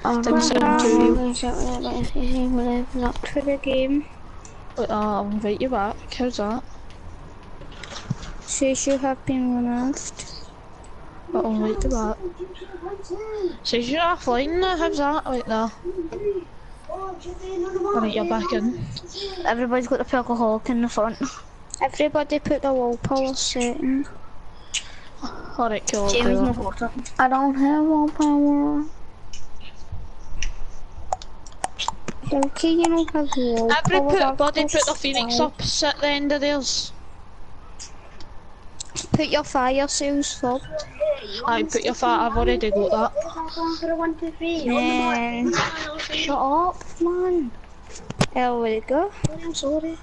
Didn't sound too real. Up to the game. But I'll invite you back. How's that? Says you have been removed. But I'll invite you back. Says you're offline now. How's that? Wait, no. Alright, you're back in. Everybody's got the alcoholic in the front. Everybody put the wall power setting. Alright, cool. Jamie's cool. not water. I don't have wall power. Okay, you don't have wall Everybody put the phoenix up at the end of theirs. Put your fire cells up. Aye, put your fat. I've already got that. Man, shut up, man. There we go. I'm sorry.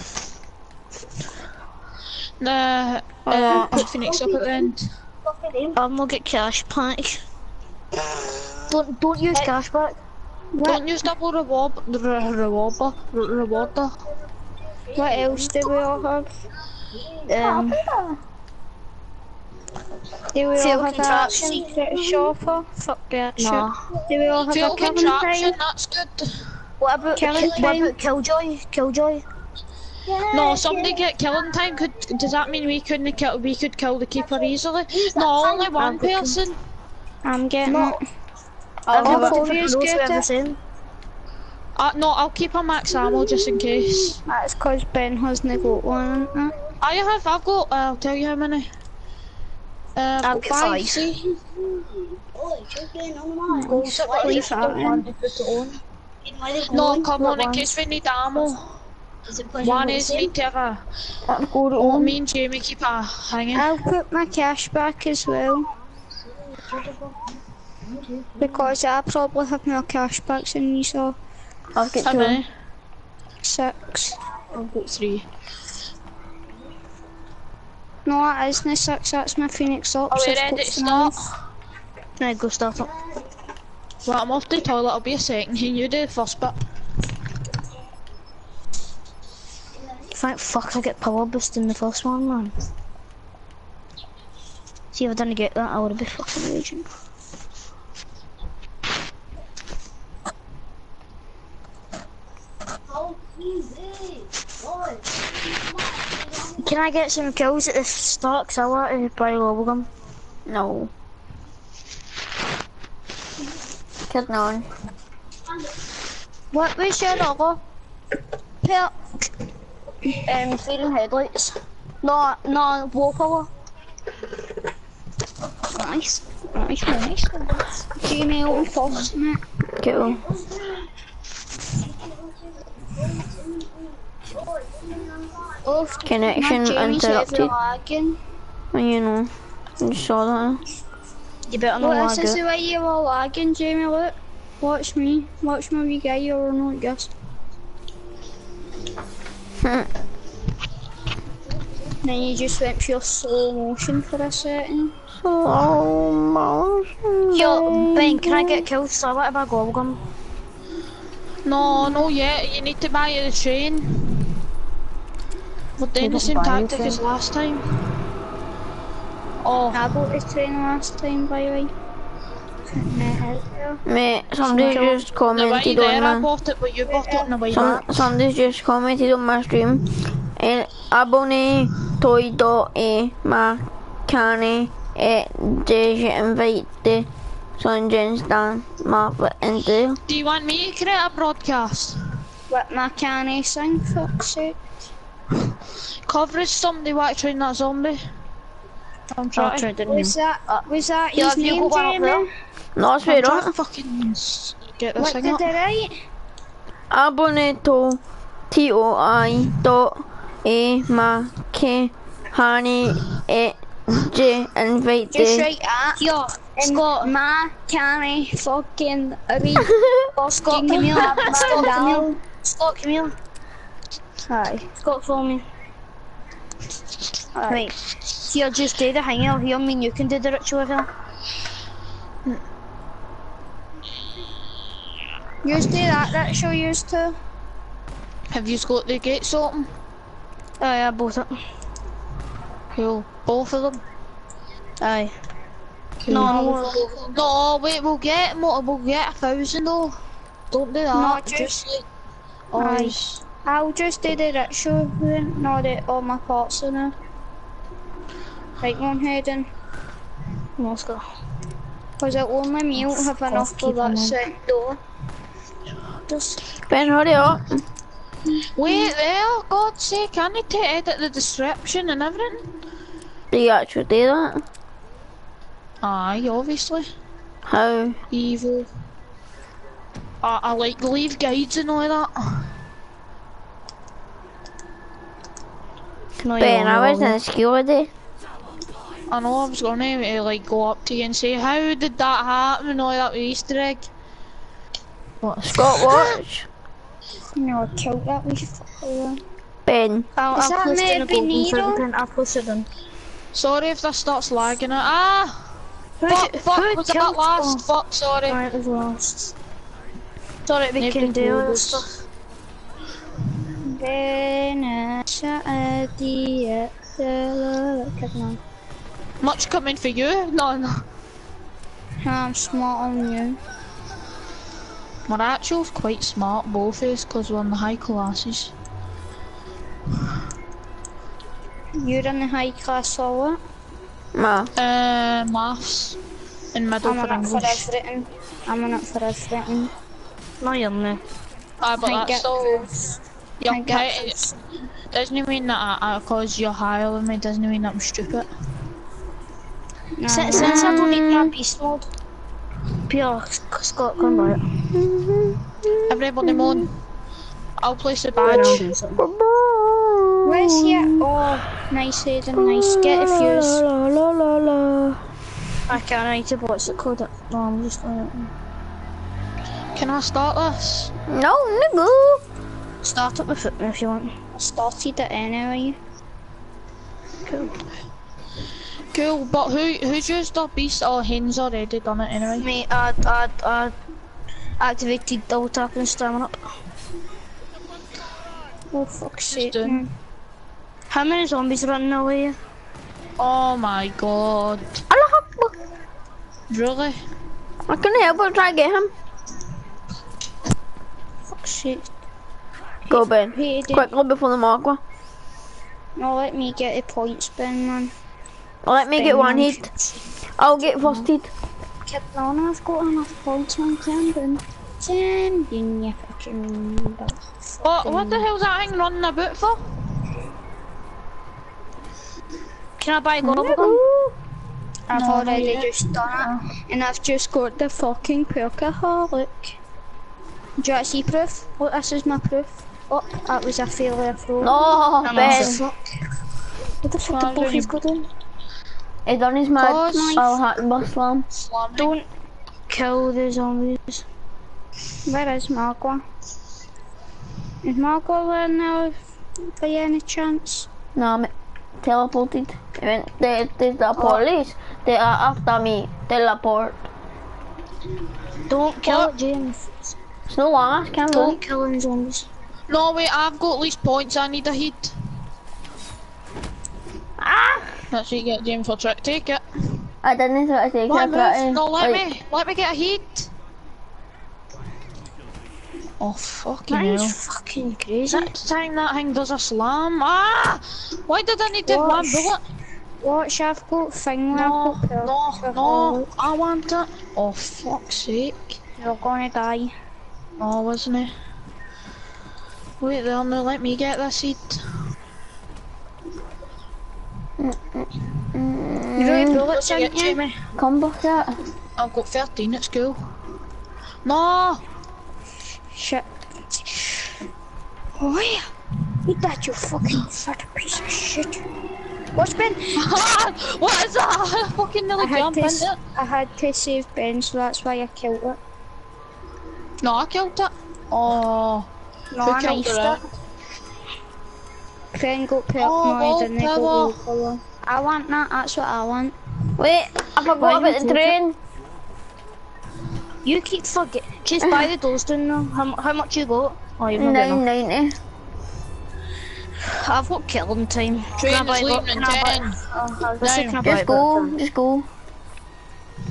Nah, put phoenix up at the end. I'm gonna get cash back. Don't use cash back. Don't use double rewarder. What else do we all have? Do we all have a secret shopper? Fuck that shit. No. Do we all have Fuel a killing contraption, time? that's good. What about Killjoy? Killjoy? No, somebody get killing time. Does that mean we could kill the keeper easily? No, only one person. I'm getting No. it. I've All never four of yous get it. No, I'll keep a max ammo just in case. That's cause Ben hasn't got one, isn't it? I've got, I'll tell you how many. I've I'll got get 5, five. see? Please, No, come on, in case we need ammo. One is need to have me and Jamie keep a hanging. I'll put my cash back as well. Because I probably have more cash backs than you, so I've got How 2. many? 6. I've got 3. No, it isn't 6, that's my Phoenix up. Are we so I've ready got to start? 5. Right, go start it. Well, I'm off to the toilet, I'll be a second. You do the first bit. Thank fuck I get power boost in the first one, man. See if I didn't get that, I would have been fucking raging. Can I get some kills at the start? Cause I want to buy Lobo. No. Kidding on. What was your other perk? Fading headlights. No, wall power. Nice. Nice. Jamie open first, mate. Cool. Connection interrupted. Lagging. You know, you saw that. You better not Look, lag this is it. the way you were lagging, Jamie. Look. Watch me. Watch my wee guy. You're not just. Then you just went pure slow motion for a second. Slow motion. Yo, Ben, can I get killed? So I want to buy Gobblegum. No, yet. You need to buy the train. We're doing the same tactic as last time. Oh, I bought this train last time, by the way. Mate, somebody just commented I on my... bought it, but you bought it on the way back. Somebody just commented on my stream. Abone toi.e Marcani Deja invite the Sungeons Dan Martha into. Do you want me to create a broadcast? What my canny sing, fuck's sake. Coverage somebody want to train that zombie. I'm trying. Was that Yeah, his name, Jamie? No, it's fair, trying to right? fucking get this What thing did up. I write? Abone to toi.e Marcani J invite Just the. write that. Yo, Scott, my canny fucking read. Scott, come here. Scott, come here. Hi. Scott, follow me. Right. Here, just do the hanger here. I mean, you can do the ritual here. Use do that ritual, use to. Have you got the gates open? Aye, I bought it. Cool. Both of them? Aye. No, wait, we'll get 1,000 though. Don't do that. No, just Aye. I'll just do the ritual then, not all my pots in it. Right, one heading. Let's go. Because it only me will have enough for that set door. Ben, hurry up. wait there, God's sake, I need to edit the description and everything. Do you actually do that? Aye, obviously. How? Evil. I like leave guides and all that. Ben, I was in school today. I know I was gonna like go up to you and say, how did that happen and all that with Easter egg? What? Scott, watch. No, I killed that wee fucker. Ben. Is that meant to be Nero? I posted them. Sorry if this starts lagging it. Ah! Fuck, was that last? Fuck, sorry. Right, we've lost. Sorry, we can do this stuff. Much coming for you? No. I'm smart on you. We're actually quite smart, both of us, because we're in the high classes. You're in the high class or what? Ma. Maths. In middle I'm for on it for English. everything. I'm on it for everything. No, you're not. But I that's get so... this. You're I get quite... this. Doesn't mean that because you're higher than me, doesn't mean that I'm stupid. No. Since I don't need my beast mode. Pure Scott, come by. Everybody moan. I'll place the badge. Where's he at? Oh, nice Hayden, nice. Get a fuse. La, la, la, la. I can't need to what's it called? No, I'm just going Can I start this? No, nigga. start up with it if you want. I started it anyway. Cool, but who's used their beast? Oh, Hayden's already done it anyway. Mate, I activated double tap and stamina up. Oh, fuck's sake. doing. How many zombies running away? Oh my god. Allah Akbar. Really? I can help but try to get him. Fuck's sake. Go, Ben. Hayden. Quickly before the Magua. No, let me get a point spin, man. Let me get one hit. I'll get first hit. Kid, on, I've got enough points on Camden. Sending you fucking... What the hell's that thing running about for? Can I buy a global gun? I've No, already not yet. just done it. And I've just got the fucking perkaholic. Do you want to see proof? Look, this is my proof. Oh, that was a failure throw. No, Ben. What the fuck did both of you go doing? He done his mad. Cause- I'll hat Muslim. Slamming. Don't kill the zombies. Where is Margwa? Is Margwa in there by any chance? No, me teleported. The police. They are after me. Teleport. Don't kill What? it, James. It's no last, can't Don't we? kill any zombies. No, wait, I've got at least points. I need a hit. Ah! That's what you get, James, for trick. Take it. I didn't try to take Let it. me move. No, let me get a hit. Oh, fucking That hell. is fucking crazy. Next time that thing does a slam. Ah! Why did I need to have one Watch. bullet? Watch, I've got thing where No, I've got no, I want it. Oh, fuck's sake. You're gonna die. Oh, wasn't it? Wait there, now let me get this seat. You got bullets Get in you? Jamie. Come back out. I've got 13 at school. No! Shit. Oh yeah! Eat that, you fucking fat piece of shit. What's Ben? What is that? I fucking nearly jumped into it. I had to save Ben, so that's why I killed it. No, I killed it. Oh. No, Who I killed knifed her? it. Ben got perk Oh, noise and they got well, low colour. I want that, that's what I want. Wait, I forgot about the train. You keep forgetting. Just buy the doors down now. How much you got? Oh, you've not got enough. 990. I've got killing time. Train Can I buy is it? leaving in Can I buy 10. it? Oh, I was gonna say, can I buy Just it? go, just go.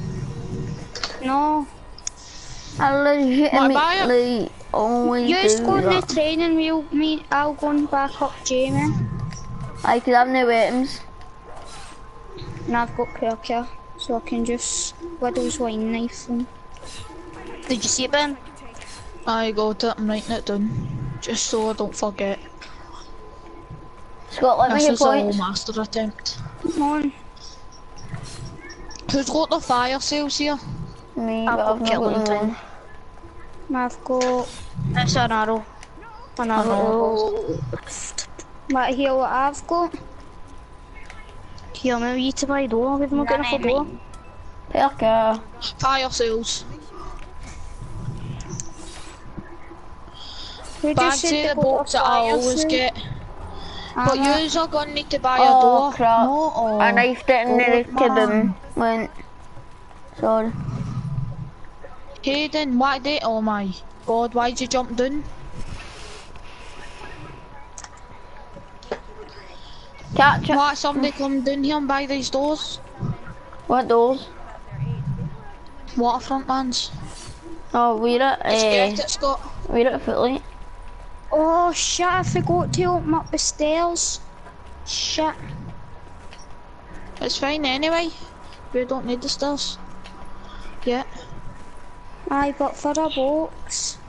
No. I legitimately only You just do go in the that. training wheel, I'll go and back up Jamie. I could have no weapons. And I've got Perker, so I can just Widow's wine knife him. Did you see it, Ben? I got it, I'm writing it down. Just so I don't forget. Scott, let me This get is a whole points. master attempt. Come on. Who's got the fire sales here? Me, I've but got I've not killing got time. one. I've got... It's an arrow. An arrow. Right here, what I've got. Here, maybe you to buy a door. We've not got enough door. Perker. Fire sales. Who But I'd just said say they the got box a that I fire always suit? get. But yous are gonna need to buy a Oh door. crap. No, oh. I knifed it and then the God, man. kaboom went. Sorry. Hayden, what did? Oh my god, why'd you jump down? Catch it. Why somebody come down here and buy these doors? What doors? Waterfront ones. Oh, we're at, Let's get it, Scott. we're at Footlight. Oh shit, I forgot to open up the stairs. Shit. It's fine anyway. We don't need the stairs. Yeah. Aye, but for a box.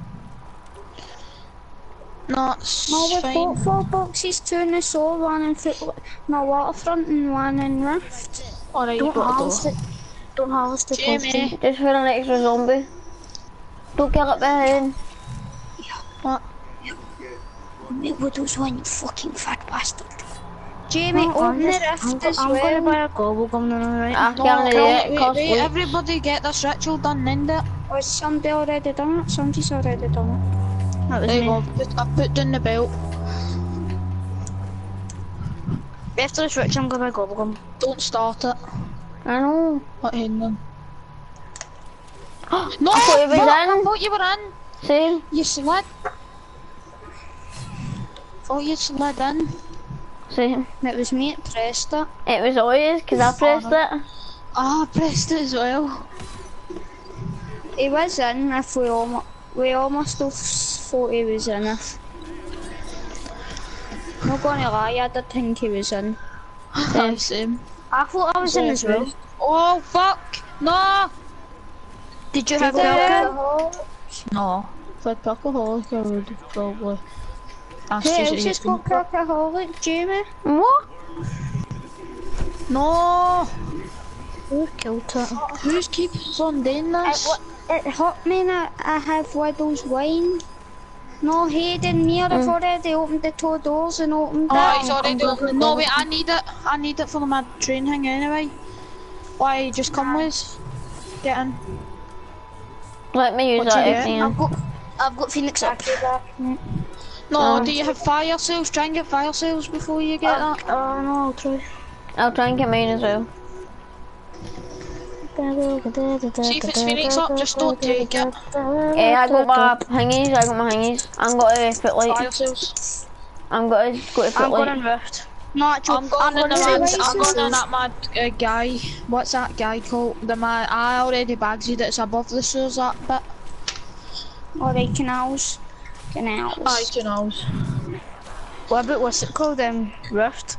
No, it's No, we've fine. got 4 boxes, 2 in the Soul, 1 in Footlight, no, Waterfront and 1 in Rift. Alright, Don't got a door. harvest it. Don't harvest it. Jamie. Just for an extra zombie. Don't kill it behind. What? Make Widow's wine, you fucking fat bastard. Jamie, open the Rift as I'm gonna well. buy a gobble gum now, right? I No, can't do it, wait, cost wait, weeks. everybody get this ritual done, end it. Or has somebody already done it? Somebody's already done it. That was There you me. go, I put down the belt. After this rich, I'm gonna buy gobble gum. Don't start it. I know. What Hayden? No! I thought you was fuck, I in. thought you were in. Same. You slid. Thought you slid in. Same. It was me that pressed it. It was always because I pressed it. Ah, I pressed it as well. He was in if we almost have thought he was in if. Not gonna lie, I did think he was in. Same. I thought I was in as well. Oh fuck! No! Did you have Did Perker? No. If I'd Perkaholic, I would have probably asked Who you else to has eat got them. Perkaholic? Jamie? What? No! Who killed it? Who's keeps on doing this? It hurt me that I have Widow's wine. No, Hayden, me have already opened the 2 doors and opened Oh, that. he's already opened. No, wait, I need it. I need it for my train thing anyway. Why, just come with? Get in. Let me use What that you if get? you I've got Phoenix up. No, do you have fire sales? Try and get fire sales before you get that. Oh no, I'll try. I'll try and get mine as well. See if it's Phoenix up, just don't take it. I got my hingies, I'm got a Footlight. Fire sales. I'm got to go to I'm going Footlight. in Rift. No, actually, I'm going in the gonna mad, say I'm going in Widow's. that mad guy. What's that guy called? The man, I already bagged it, it's above the sewers that bit. Alright, canals. Aye, canals. What about what's it called? Rift.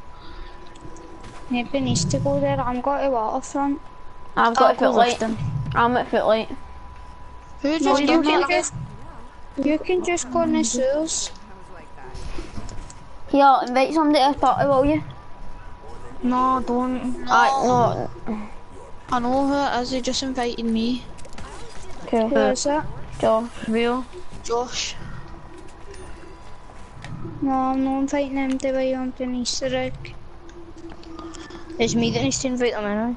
Maybe needs to go there. I'm going to Waterfront. I've got a I'll go Footlight. Rift then. I'm at Footlight. Who No, just you done can that? just go in the sewers. Here, invite somebody to the party, will you? No, don't. No. I know who it is, he just invited me. Okay. Who is it? Josh. Real. Josh. No, I'm not inviting him to buy on an Easter egg. It's me that needs to invite them anyway.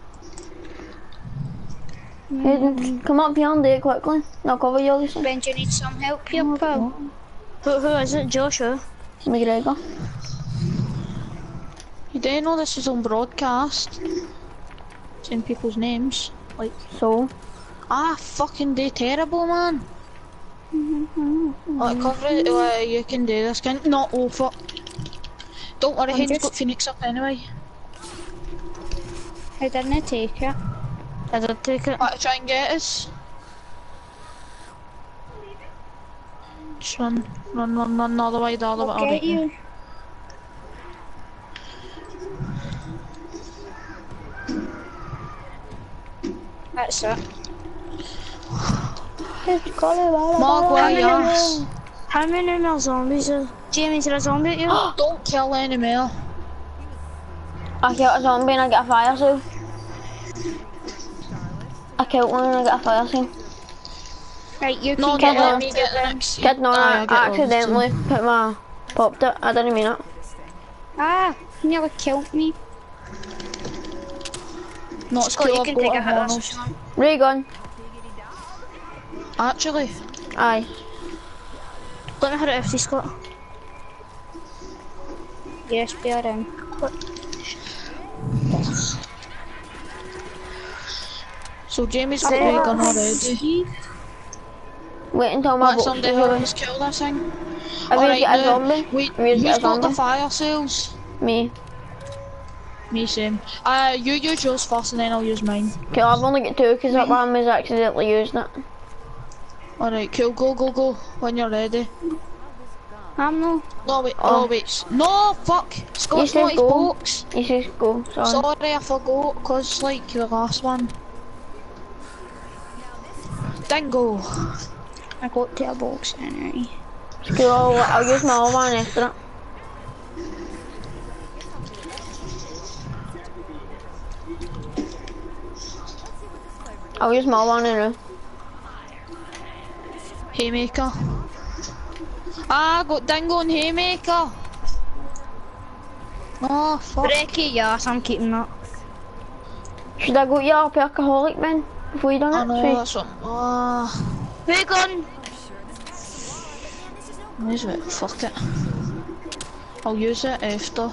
Hayden, come up here and do it quickly. I'll cover you, Lisa. Ben, do you need some help here, pal? Who is it? Joshua? McGregor. You do know this is on broadcast? Saying people's names. Like, So, fucking do terrible, man. Like, cover it, you can do this, can't no, oh fuck. Don't worry, Hayden's got Phoenix up anyway. I didn't take it. I did take it. Back to try and get us. Just run all the way, all the way. I'll get you. That's it. Maguire. How many more zombies are? Jamie, is there a zombie at you? Don't kill any more. I killed a zombie and I get a fire seal. I killed one and I got a fire seal. Right, you No, can no, get let on. me get the next. Kid, no, Aye, I get those accidentally popped it. I didn't mean it. Ah, you nearly killed me. Two. Not Scott, you cool, can I've take got a hit. Hornels. Ray gun. Actually, Aye. Let me hit it 50, Scott. Yes, bear in. so Jamie's got ray gun already. Wait until my Let box somebody is help ready. us kill this thing. Have you Alright, got a now, zombie? wait, Have you who's got a got the zombie? fire sales? Me. Me, same. You use yours first and then I'll use mine. Okay, I've only got two because that one was accidentally using it. Alright, cool, go, when you're ready. I'm no. No, wait, Oh. oh, wait. No, fuck! Scott's said not his go. box. You should go, sorry. Sorry, I forgot, cause like the last one. Dingo. I got to a box anyway. Cool, I'll use my other one after it. I'll use my one in it. Haymaker. I got Dingo and Haymaker. Oh, fuck. Breaky, yes, I'm keeping that. Should I go to your alcoholic man before you done I it? know, Sweet. that's what. Ray gun! Use it, fuck it. I'll use it after.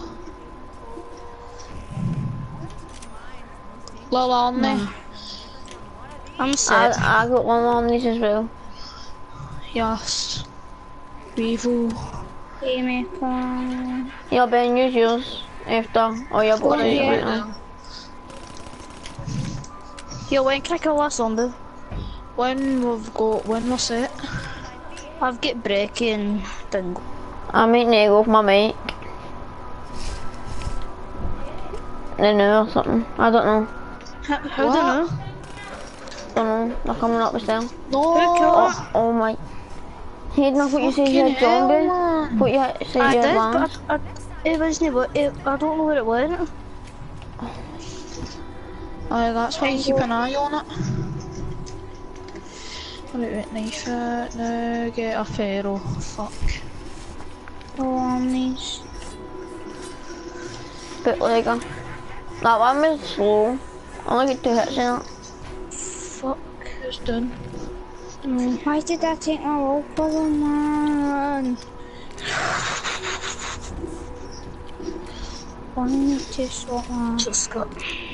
Lil Army. I'm sad. I got one on these as well. Yes. Weevil. Haymaker. Yeah, Ben, use yours after. Or your box is yeah. right now. Yo, when can I kill that zombie? When we're set. I've got Breaky and Dingo. I might need to go for my mic. They know or something. I don't know. How do you What? know? Don't know. They're coming up the stairs. No! Oh my. He didn't what you said you had Fucking hell, zombie. man. What you said I you had did, lambs. but it wasn't what I don't know where it went. Aye, that's why you keep an eye on it. Right, knife it, now get a pharaoh. Fuck. Oh, on these. Bootlegger. That one was slow. I only got 2 hits in it. Fuck, who's done? Why did I take my roll for them, man? 1, 2, swap one. Just got.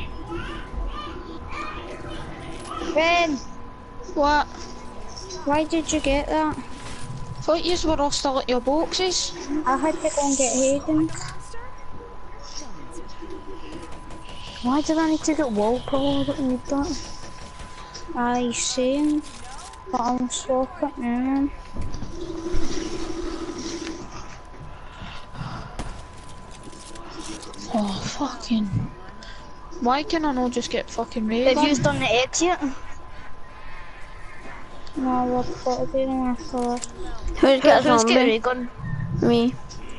Ben, What? why did you get that? Thought yous were all still at your boxes. I had to go and get Hayden. Why did I need to get wall power? I don't need that. I see, but I'll swap it now. Oh, fucking. Why can I not just get fucking ray Have gun? you done the eggs yet? No, we've got to do them after this. Who's got a Who's got zombie? ray gun? Me.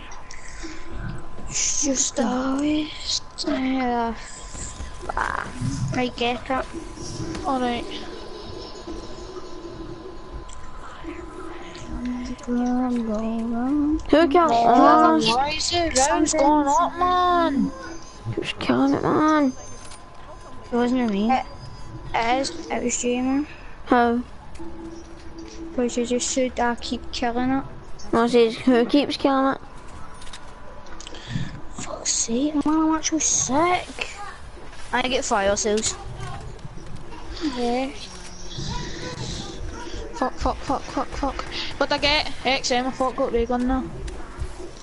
It's just always. Yeah. Right, get it. Alright. Who killed it? Oh, Why is it rounds going up, man? who's killing it, man? It wasn't me. It was Jamie. How? Because you just said I keep killing it. No, it says who keeps killing it? Fuck's sake, man, I'm actually sick. I get fire sales. Yeah. Fuck. What I get? XM, I thought got ray gun now.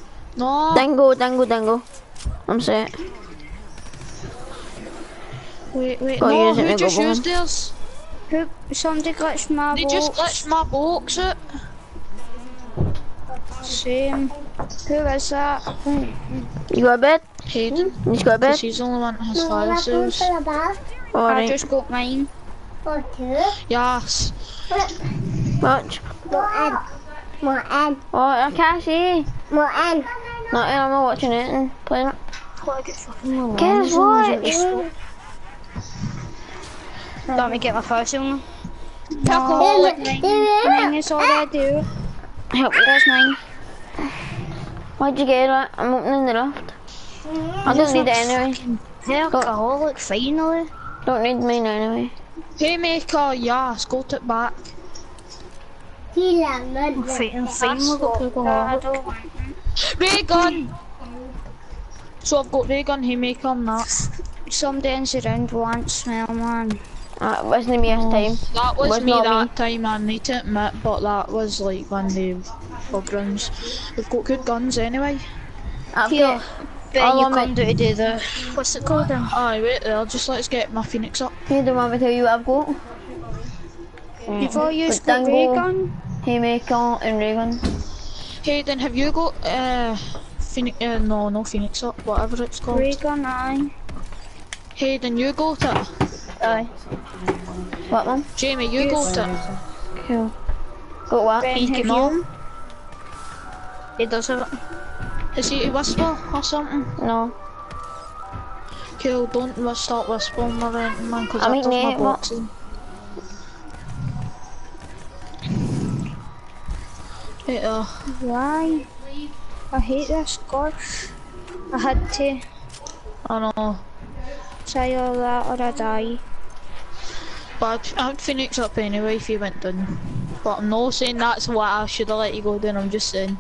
No! Dingo. I'm set. Wait, Oh, no, use it who and just go used theirs? Somebody glitched my They box. just glitched my box out. Same. Who is that? You got a bed? Hayden. You just got a Because bed? he's the only one that has file sales. I Alright. just got mine. Yes. Watch. Oh, I can't see. Nothing, I'm not watching it and playing it. Guess what? Let me get my first one. Alcoholic. Mine is already out. Help me. There's mine. Why'd you get it? I'm opening the raft. I don't need it anyway. Alcoholic, finally. Don't need mine anyway. Haymaker, yes, got it back. Finally got alcoholic. Ray gun! So I've got ray gun, Haymaker and that. Somebody in the round wants smell, man. It wasn't me this time. That was me not that time, I need to admit, but that was like one of the bug rounds. We've got good guns anyway. I've Here, got Ben, all you on come my... to do the... What's it called then? Aye, wait there, just let's get my Phoenix up. You don't want me to tell you what I've got? You've all used the Dango, ray gun? Haymaker and ray gun. Hayden, have you got Phoenix? No Phoenix up, whatever it's called. Ray gun, aye. Hayden, you got it. Aye. What one? Jamie, you got it. Cool. Got what? Ben, He have can you? all. He does have it. Is he a whisper or something? No. Cool, don't start whispering or anything, man, because I that mean, does my mate, what? boxing. Right there. Why? I hate this god. I had to I know. say all that or I die. But I'd Phoenix up anyway if you went down. But I'm not saying that's what I should have let you go down, I'm just saying.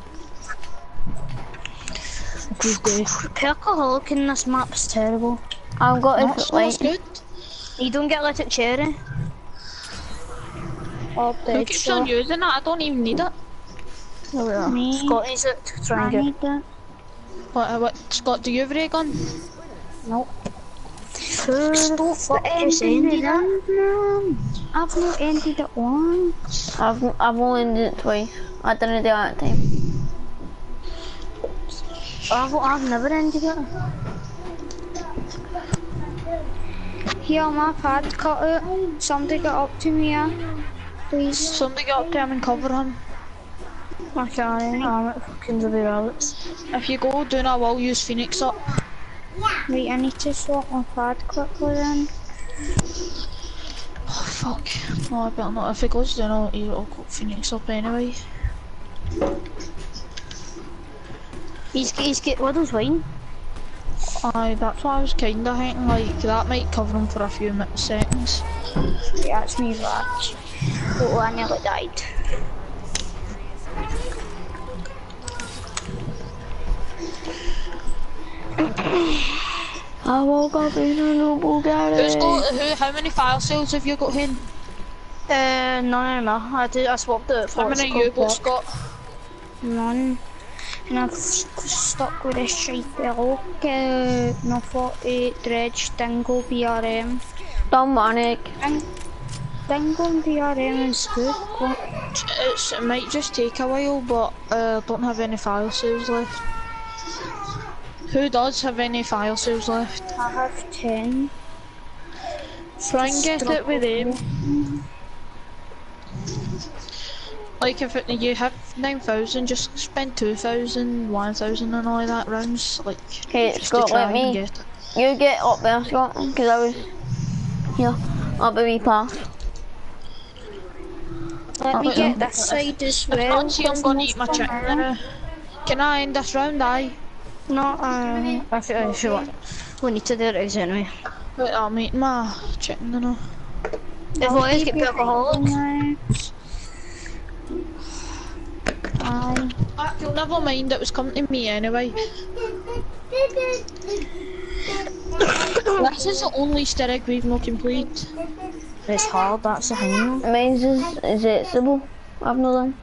Good day. Alcoholic in this map is terrible. I've got it That's like... good. You don't get lit at cherry. Or Who dead keeps on using it? I don't even need it. Me. Scott needs it to try I and get. need that. What, Scott, do you have a ray gun? Who the fuck just ended that? I've not ended it once. I've only ended it twice. I didn't do it that time. I've never ended it. Here, my pad cut out. Somebody get up to me, yeah. Please. Somebody get up to him and cover him. I can't. I'm at fucking the rabbits. If you go down, I will use Phoenix up. Wait, I need to swap my pad quickly then. Oh fuck. No, I better not. If it goes down, I'll go Phoenix up anyway. He's get Widow's wine. Aye, that's what I was kinda thinking, like, that might cover him for a few seconds. Yeah, it's me, Raj. Oh, I nearly died. I woke up in a new Bugatti. How many fire sales have you got, Hayden? None of them. I swapped it for How many you both got? None. And I've stuck with this shite look. No 48 Dredge, Dingo, BRM. Dominic. Dingo and BRM is good. It might just take a while, but don't have any file saves left. Who does have any file saves left? I have 10. Try and get it with them. Like if you have 9,000, just spend 2,000, 1,000 and all that rounds. Like, Okay, just Scott, to try let me. and get it. You get up there, Scott, because I was here, up a wee path. Let me get this side as well. Nancy, I'm gonna eat my chicken now. Can I end this round? Aye. No, if you want. We need to do it anyway. Wait, I'm eating my chicken now. If we always get alcoholic. Aye. You'll never mind, it was coming to me anyway. This is the only Easter egg we've not completed. It's hard, that's the thing. Mine's is it Sybil? I've not done.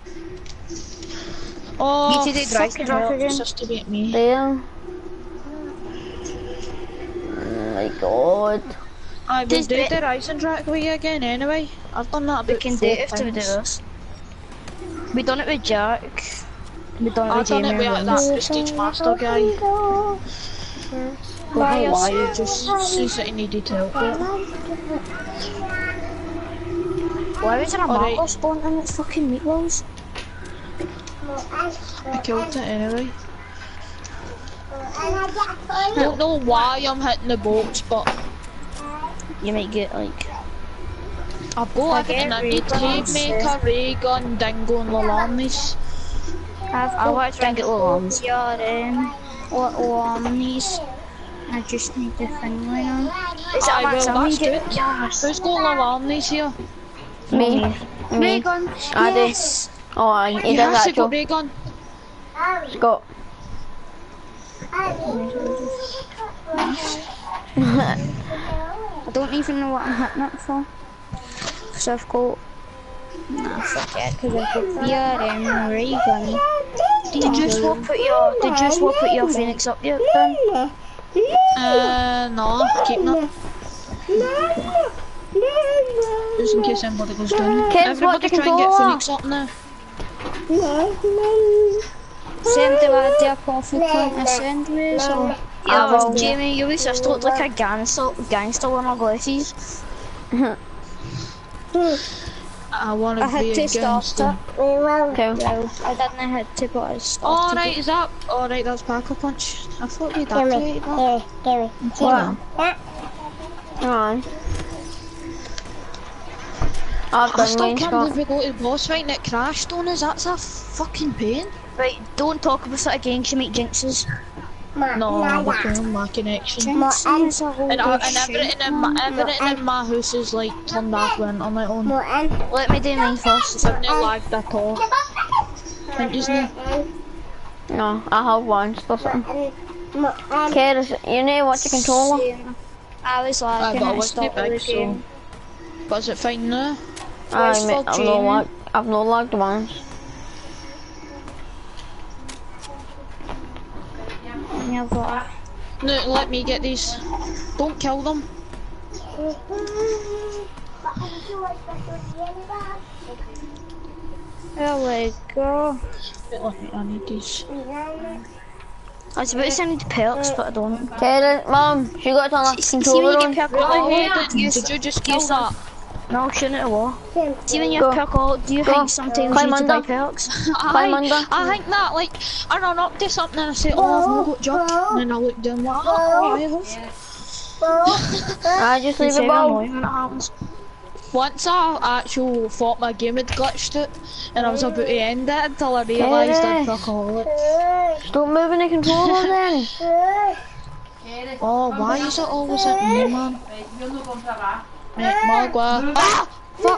Oh, BTD Drake fucking drop hell, again. it's just to beat me. There. Oh my god. I will Does do it- the rising track with you again anyway. I've done that We about can do 4 it if we do times. this. We done it with Jack. We done it I've with done it Jamie with and that Vince. Prestige Master guy. Don't know why, he just says that he needed help with it. Why was there a Alright. marble spawned in its fucking meatballs? I killed it anyway. Don't know why I'm hitting the boats, but You might get like... I've got everything I need. Tape maker, ray gun, dingo and Lalarmies. I want to try and get little arms. Little armies. I just need the thing right now. Is that Aye, Max? well, I'm that's gonna good. get yes. Who's got Lalarmies here? Me. Ray Me. gun. I do. Yes. Oh, aye, he You does have to actually. go ray gun. Scott. I don't even know what I'm hitting it for. Because I've got... Nah, forget, because I've got BRM, ray gun. Did you swap put your Phoenix up yet, Ben? No, keeping it. Just in case anybody goes down. Kids, watch Everybody the try and get controller. Phoenix up now. Send the lad there coffee point to send me, so... I will. Jamie, your wee sister looked like a gangster with my glasses. I want I to had be to a start gangster. it. Okay. Well, I didn't have to, but I started Alright, is that? Alright, that's Packer Punch. I thought we'd activated that. What? Alright. I've I done still mine, can't Scott. believe we go to the boss fight and it crashed on us. That's a fucking pain. Right, don't talk about it again, 'cause you make jinxes. No, I'm working on my connection. Jinxes are And all everything in my house is like turned off with internet on. Let me do mine first. I've not lagged at all. Think you know? No, I have one or something. Kids, you need to watch the controller. I was Aye, lagging but I at the wasn't start of big, the so. game. But is it fine now? Aye, mate, for Jamie? I've not lagged once. Yeah, but No, let me get these. Don't kill them. there we go. I need these. I was about to say I need perks, but I don't. Kids, Mum, she got to turn the See controller when on. you perk Really? all, Did you just kill that? no, shouldn't it war. See when you Go. perk all, do you Go. think sometimes Climb you need to buy under. perks? Climb under. I think that, like, I run up to something and I say, oh, I've not got jump. And then I look down, like, oh, I have. I just leave It's it very ball. annoying when it happens. Once I actually thought my game had glitched it, and I was about to end it until I realised I'd fuck all it. Stop moving the controller then. Oh, why is it always at me, man? Right, Magua. Ah! Fuck!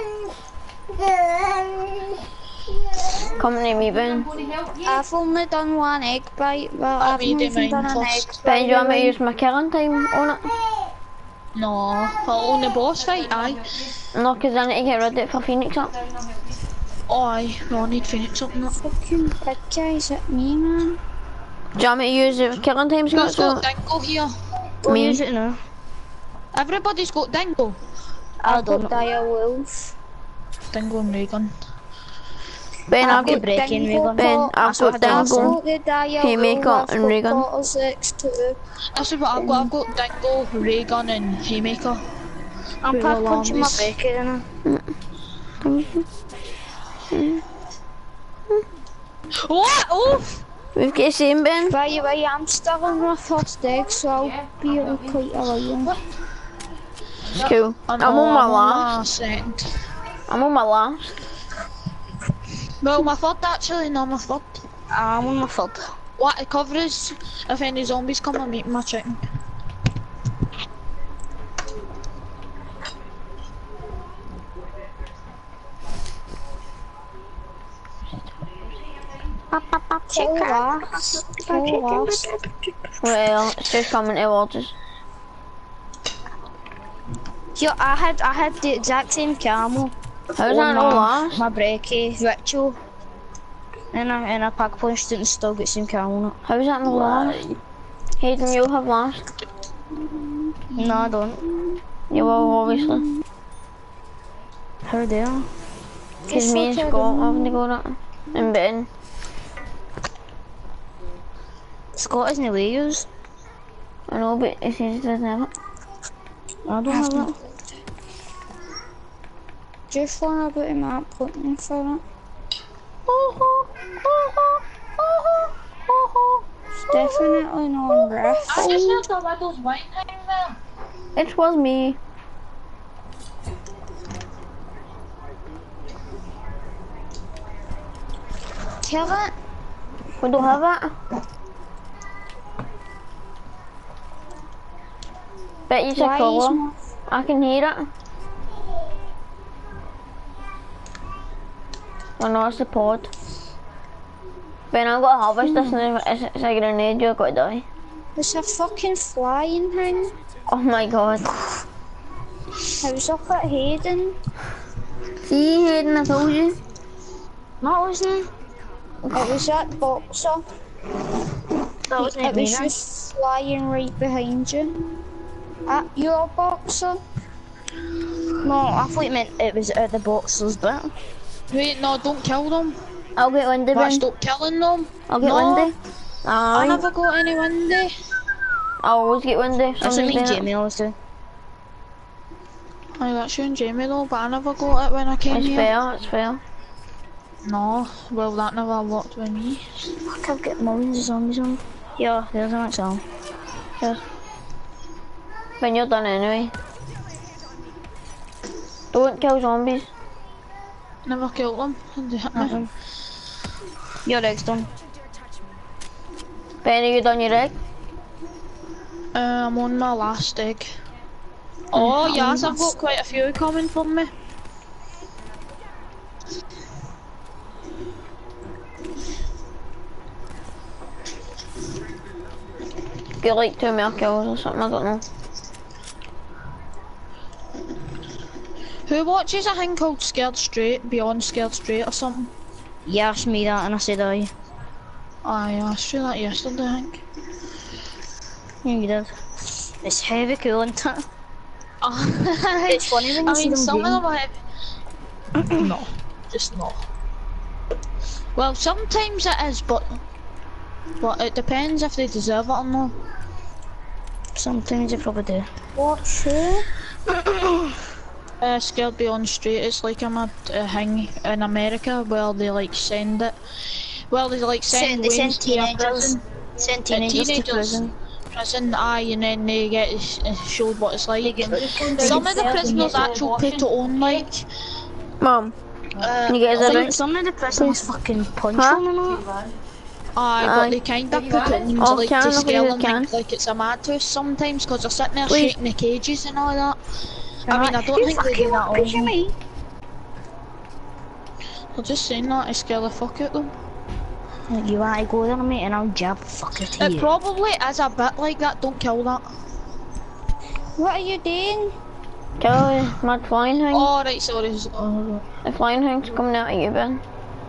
Come to me, Ben. I've only done one egg bite. Well, I've made not it even mine done an egg first. Ben, do you want me to bite. use my killing time on it? No, well, on the boss fight, aye. No, because I need to get rid of it for Phoenix up. Oh, aye. No, I need Phoenix up now. Fucking big guys at me, man. Do you want me to use the killing time, Scott? Who's got Dingo here? Go Me. use it now. Everybody's got Dingo. I don't. Dire wolf. Dingo and Reagan. Ben, I've got breaking Reagan. Ben, I've got Dingo. Haymaker and Reagan. This This is what I've got. I've got Dingo, Reagan and Haymaker. I'm With past punching my alarms. breaker in. What? Oof! We've got the same, Ben. By the way, I'm still on my first egg, so I'll be quite a while. Cool. I'm on my last. second. I'm on my last. Well, my third actually, no, my third. I'm on my third. What the cover is, if any zombies come, I'm eating my chicken. Well, it's just coming towards us. Yo, I had the exact same camel. How's that not last? My breaky ritual. And I pack punched it and still get same camel on it. How's that not last? Hayden, you have last. No, I don't. You will, obviously. How dare? Because me and Scott haven't got it. And Ben. Scott isn't Leo's. I know, but he says he doesn't have it. I don't have it. Just learn about him app looking for it. It's definitely not on Rift. I just heard the Wiggles white thing there. It was me. Kill it. We don't have it. Bet you should call her. I can hear it. Oh no, it's the pod. Ben, I got to harvest this and it's a grenade, you're going to die. It's a fucking flying thing. Oh my god. I was up at Hayden. See, Hayden, I told you. No, it wasn't. It was at Boxer. That wasn't It was just flying right behind you. At your Boxer. No, I thought you meant it was at the Boxers bit. Wait, no, don't kill them. I'll get windy, But Ben. stop killing them. I'll get No. windy. I Aye. never got any windy. I always get windy. That's what Somebody's me and doing it. Jamie always do. Aye, that's you and Jamie though, but I never got it when I came It's here. fair, it's fair. No, well that never worked with me. Fuck, I've got millions of zombies on. Yeah, there's an XL. Yes. Ben, you're done anyway. Don't kill zombies. Never killed them. And they hit me. Your egg's done. Ben, are you done your egg? I'm on my last egg. Oh yes, I've got quite a few coming from me. Get like 2 more kills or something, I don't know. Who watches a thing called Scared Straight, Beyond Scared Straight or something? You asked me that and I said aye. I asked you that yesterday, I think. Yeah, you did. It's heavy cool, isn't it? It's funny when you see them some game. of them are no, just not. Well, sometimes it is, but it depends if they deserve it or not. Sometimes you probably do. What's who? Scared Beyond Straight, it's like a thing in America where they like send it. Well, they like send They Waynes send to a teenagers. prison. Send teenagers to prison. Prison, aye, and then they get showed what it's like. They get- Some of the prisoners actually pay to own, like. Mom, you get us a drink? Some of the prisoners fucking punch Huh? them and all. Aye, Aye. but they kind of put it on Oh, like can to I scare please them can? like it's a mad house sometimes, because they're sitting there Please. shaking the cages and all that. I mean, I don't think they do that all. Pushing me. They're just saying that to scare the fuck out of them. You want to go there, mate, and I'll jab the fuck out of It you. probably is a bit like that, don't kill that. What are you doing? Kill my flying thing. Oh, right, sorry. Oh, The flying thing's coming out of you, Ben.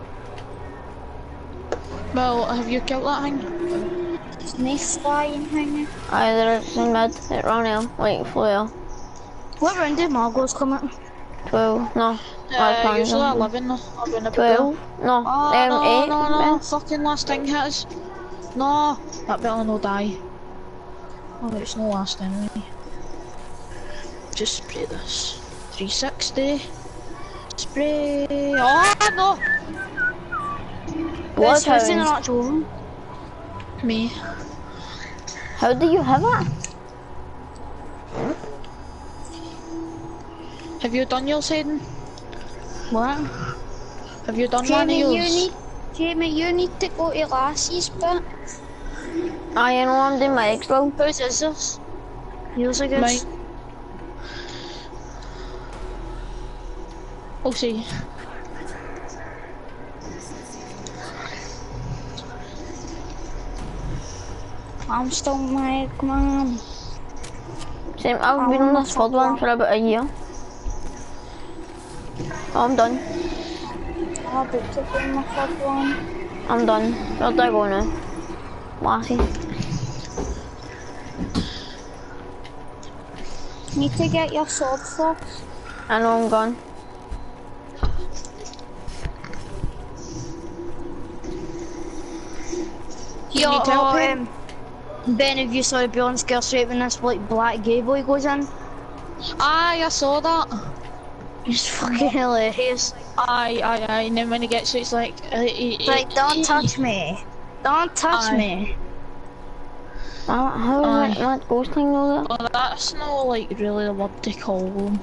well, have you killed that thing? It's no flying thing. Either it's in mid, it ran out, like flew out. What round did Margot's come at? 12, no. I Usually can't 11, no. I've been a bit 12, no, Oh, 8, no, Ben. fucking last thing hit us. No, that better no die. Oh, it's no last anyway. Just spray this. 360. Spray. Oh, no! Blood Who's in the hounds. actual room? Me. How do you have it? Have you done yours, Hayden? What? Have you done one of yours? Jamie, you need to go to Lassie's bit. I know I'm doing my extra. Whose is this? Yours, I guess. Mine. We'll see. I'm still like, man. Same, I've been on this third one for about a year. Oh, I'm done. I'm about to do my third one. I'm done. Where do I go now? Lassie. Need to get your sword first. I know I'm gone. You need help, Ben, have you saw Bjorn's girl straight when this like black gay boy goes in? Aye, I saw that. It's fucking hilarious. Aye, and then when he gets it, it's like... Like, don't touch me. Don't touch Aye. me. How Aye. is that ghost thing though? Well, that's not like really a word to call them.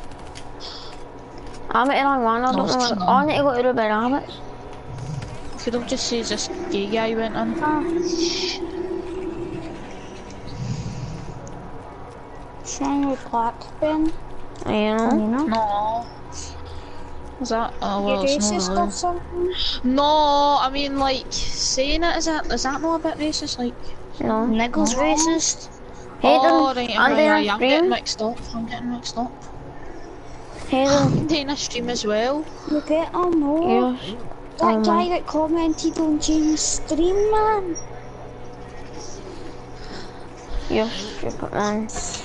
I'm at the wrong one, I don't No, it's know. just Oh, not. I need to go to the bed rabbits. Could have just said this gay guy went in. What's wrong with black, Ben? You know? No. Is that? Oh well, You it's racist not or really. something? No, I mean like saying it, is that not a bit racist? Like, No. Niggle's racist. Hayden, oh right, I'm doing a I'm getting stream. mixed up. Hayden, I'm doing a stream as well. You better know. yes. That Oh guy my. that commented on James' stream, man. You're stupid, man.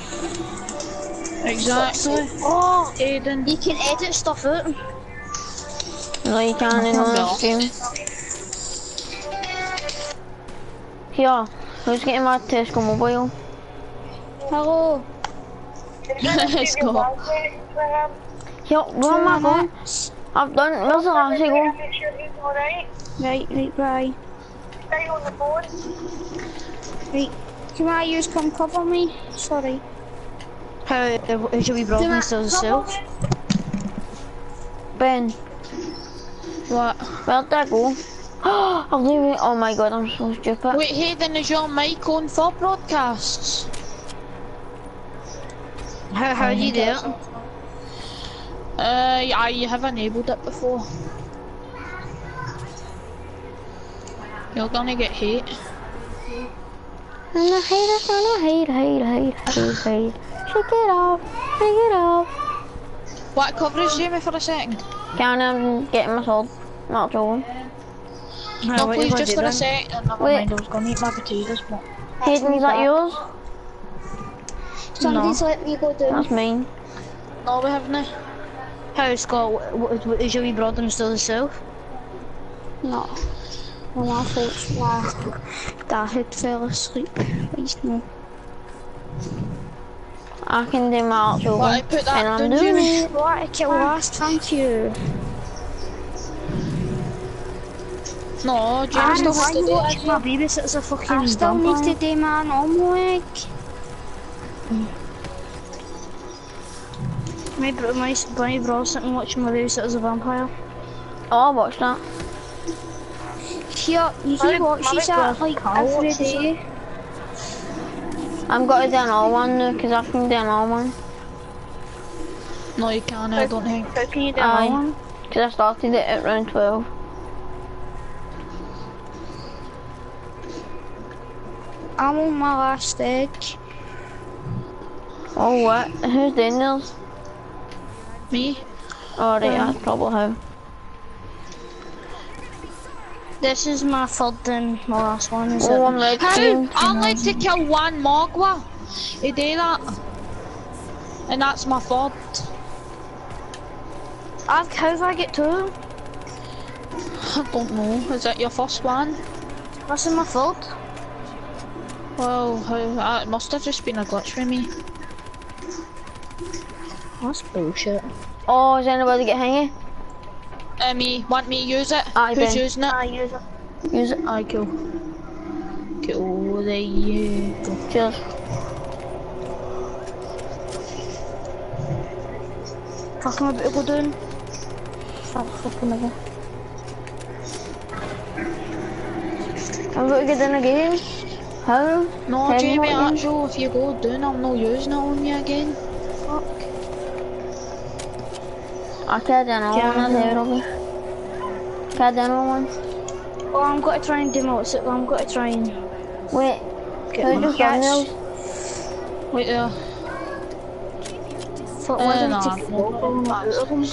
Exactly. Oh, Aiden. you can edit stuff out. No, you can't in on the No. stream. Here, who's getting my Tesco mobile? Hello. Let's go. Here, where am I going? I've done, where's the last go? Make sure he's alright. Right, bye. Stay on the phone. Right. Can I use come cover me? Sorry. How should we broaden this to himself? Ben, What? where'd that go? I'm leaving. Oh my god, I'm so stupid. Wait, Hayden, is your mic on for broadcasts? How do you do it? Yeah, you have enabled it before. You're gonna get hate. And the haters gonna hate. Shake it off. What coverage, Jamie, for a second? Can getting my sword. Not true. No, what please, you just gonna for do a then? second. Never Wait. mind, I was gonna eat my potatoes, but... Hayden, is that yours? Somebody's let me go down. That's mine. No, we haven't. How, Scott, what is your wee brother still himself? No. Well, my fault's my dad had fell asleep. Please no. I can do my actual What, one. I put that And I'm down, doing Jamie? it. What a kill last, thank you. No, Jamie still has to do it. My babysitter's a fucking I still need vampire. to do my arm leg. My bunny bro sitting watching my babysitter's a vampire. Oh, I watched that. Here, you can watch these at like every day. I'm going to do another one now because I can do another one. No, you can't, I don't think. How can you do Aye. that one? Because I started it at round 12. I'm on my last egg. Oh, what? Who's doing this? Me? Oh, right, that's probably how. This is my third and my last one, is Oh, it? I'm red How? team. I like to kill one Mogwa. You do that? And that's my third. How do I get two? I don't know. Is that your first one? This is my third. Well, it must have just been a glitch for me. That's bullshit. Oh, is anybody get hangy? Me, want me to use it? Aye, Who's Ben. using it? I use it. Use it. Aye, cool. Cool, there you go. Cheers. Fuck, I'm about to go down. Fucking again. I'm going to get in again. How? No, Have Jamie, you not actually, if you go down, I'm not using it on you again. I can't do another one, I'll leave it over. Can't do another one. Oh, I'm going to try and do my what's it? I'm going to try and Wait, get who's my your thumbnails? Wait there. Fuck, why did I nah, take no, all out of them?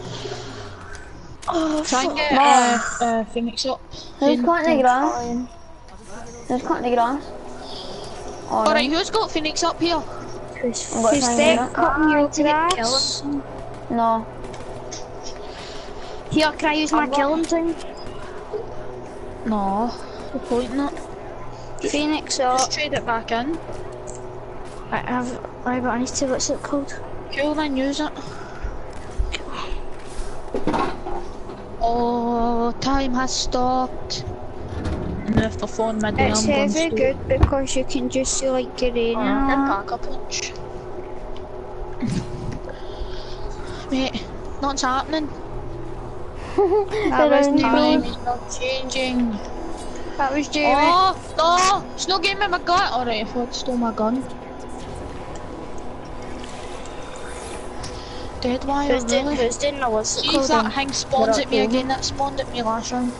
Oh, Try and fuck. get Phoenix up. Who's cutting the grass? Who's cutting the grass? Alright, who's got Phoenix up here? Who's I've got who's time that in cutting your to get grass? No. Here, can I use my killing thing? No. The point not. Phoenix up. Just trade it back in. Right, but I need to, what's it called? Cool, then use it. Oh, time has stopped. And if the phone midday, It's I'm going heavy to good because you can just see like get in and all. pack a punch. Mate, nothing's happening. That was Time me. is not changing. That was Jamie. Oh, no! It's not giving me my gun. Alright, I thought it stole my gun. Dead wire, really? Who's doing the what's it See if called? that thing spawns They're at me up again, that spawned at me last round.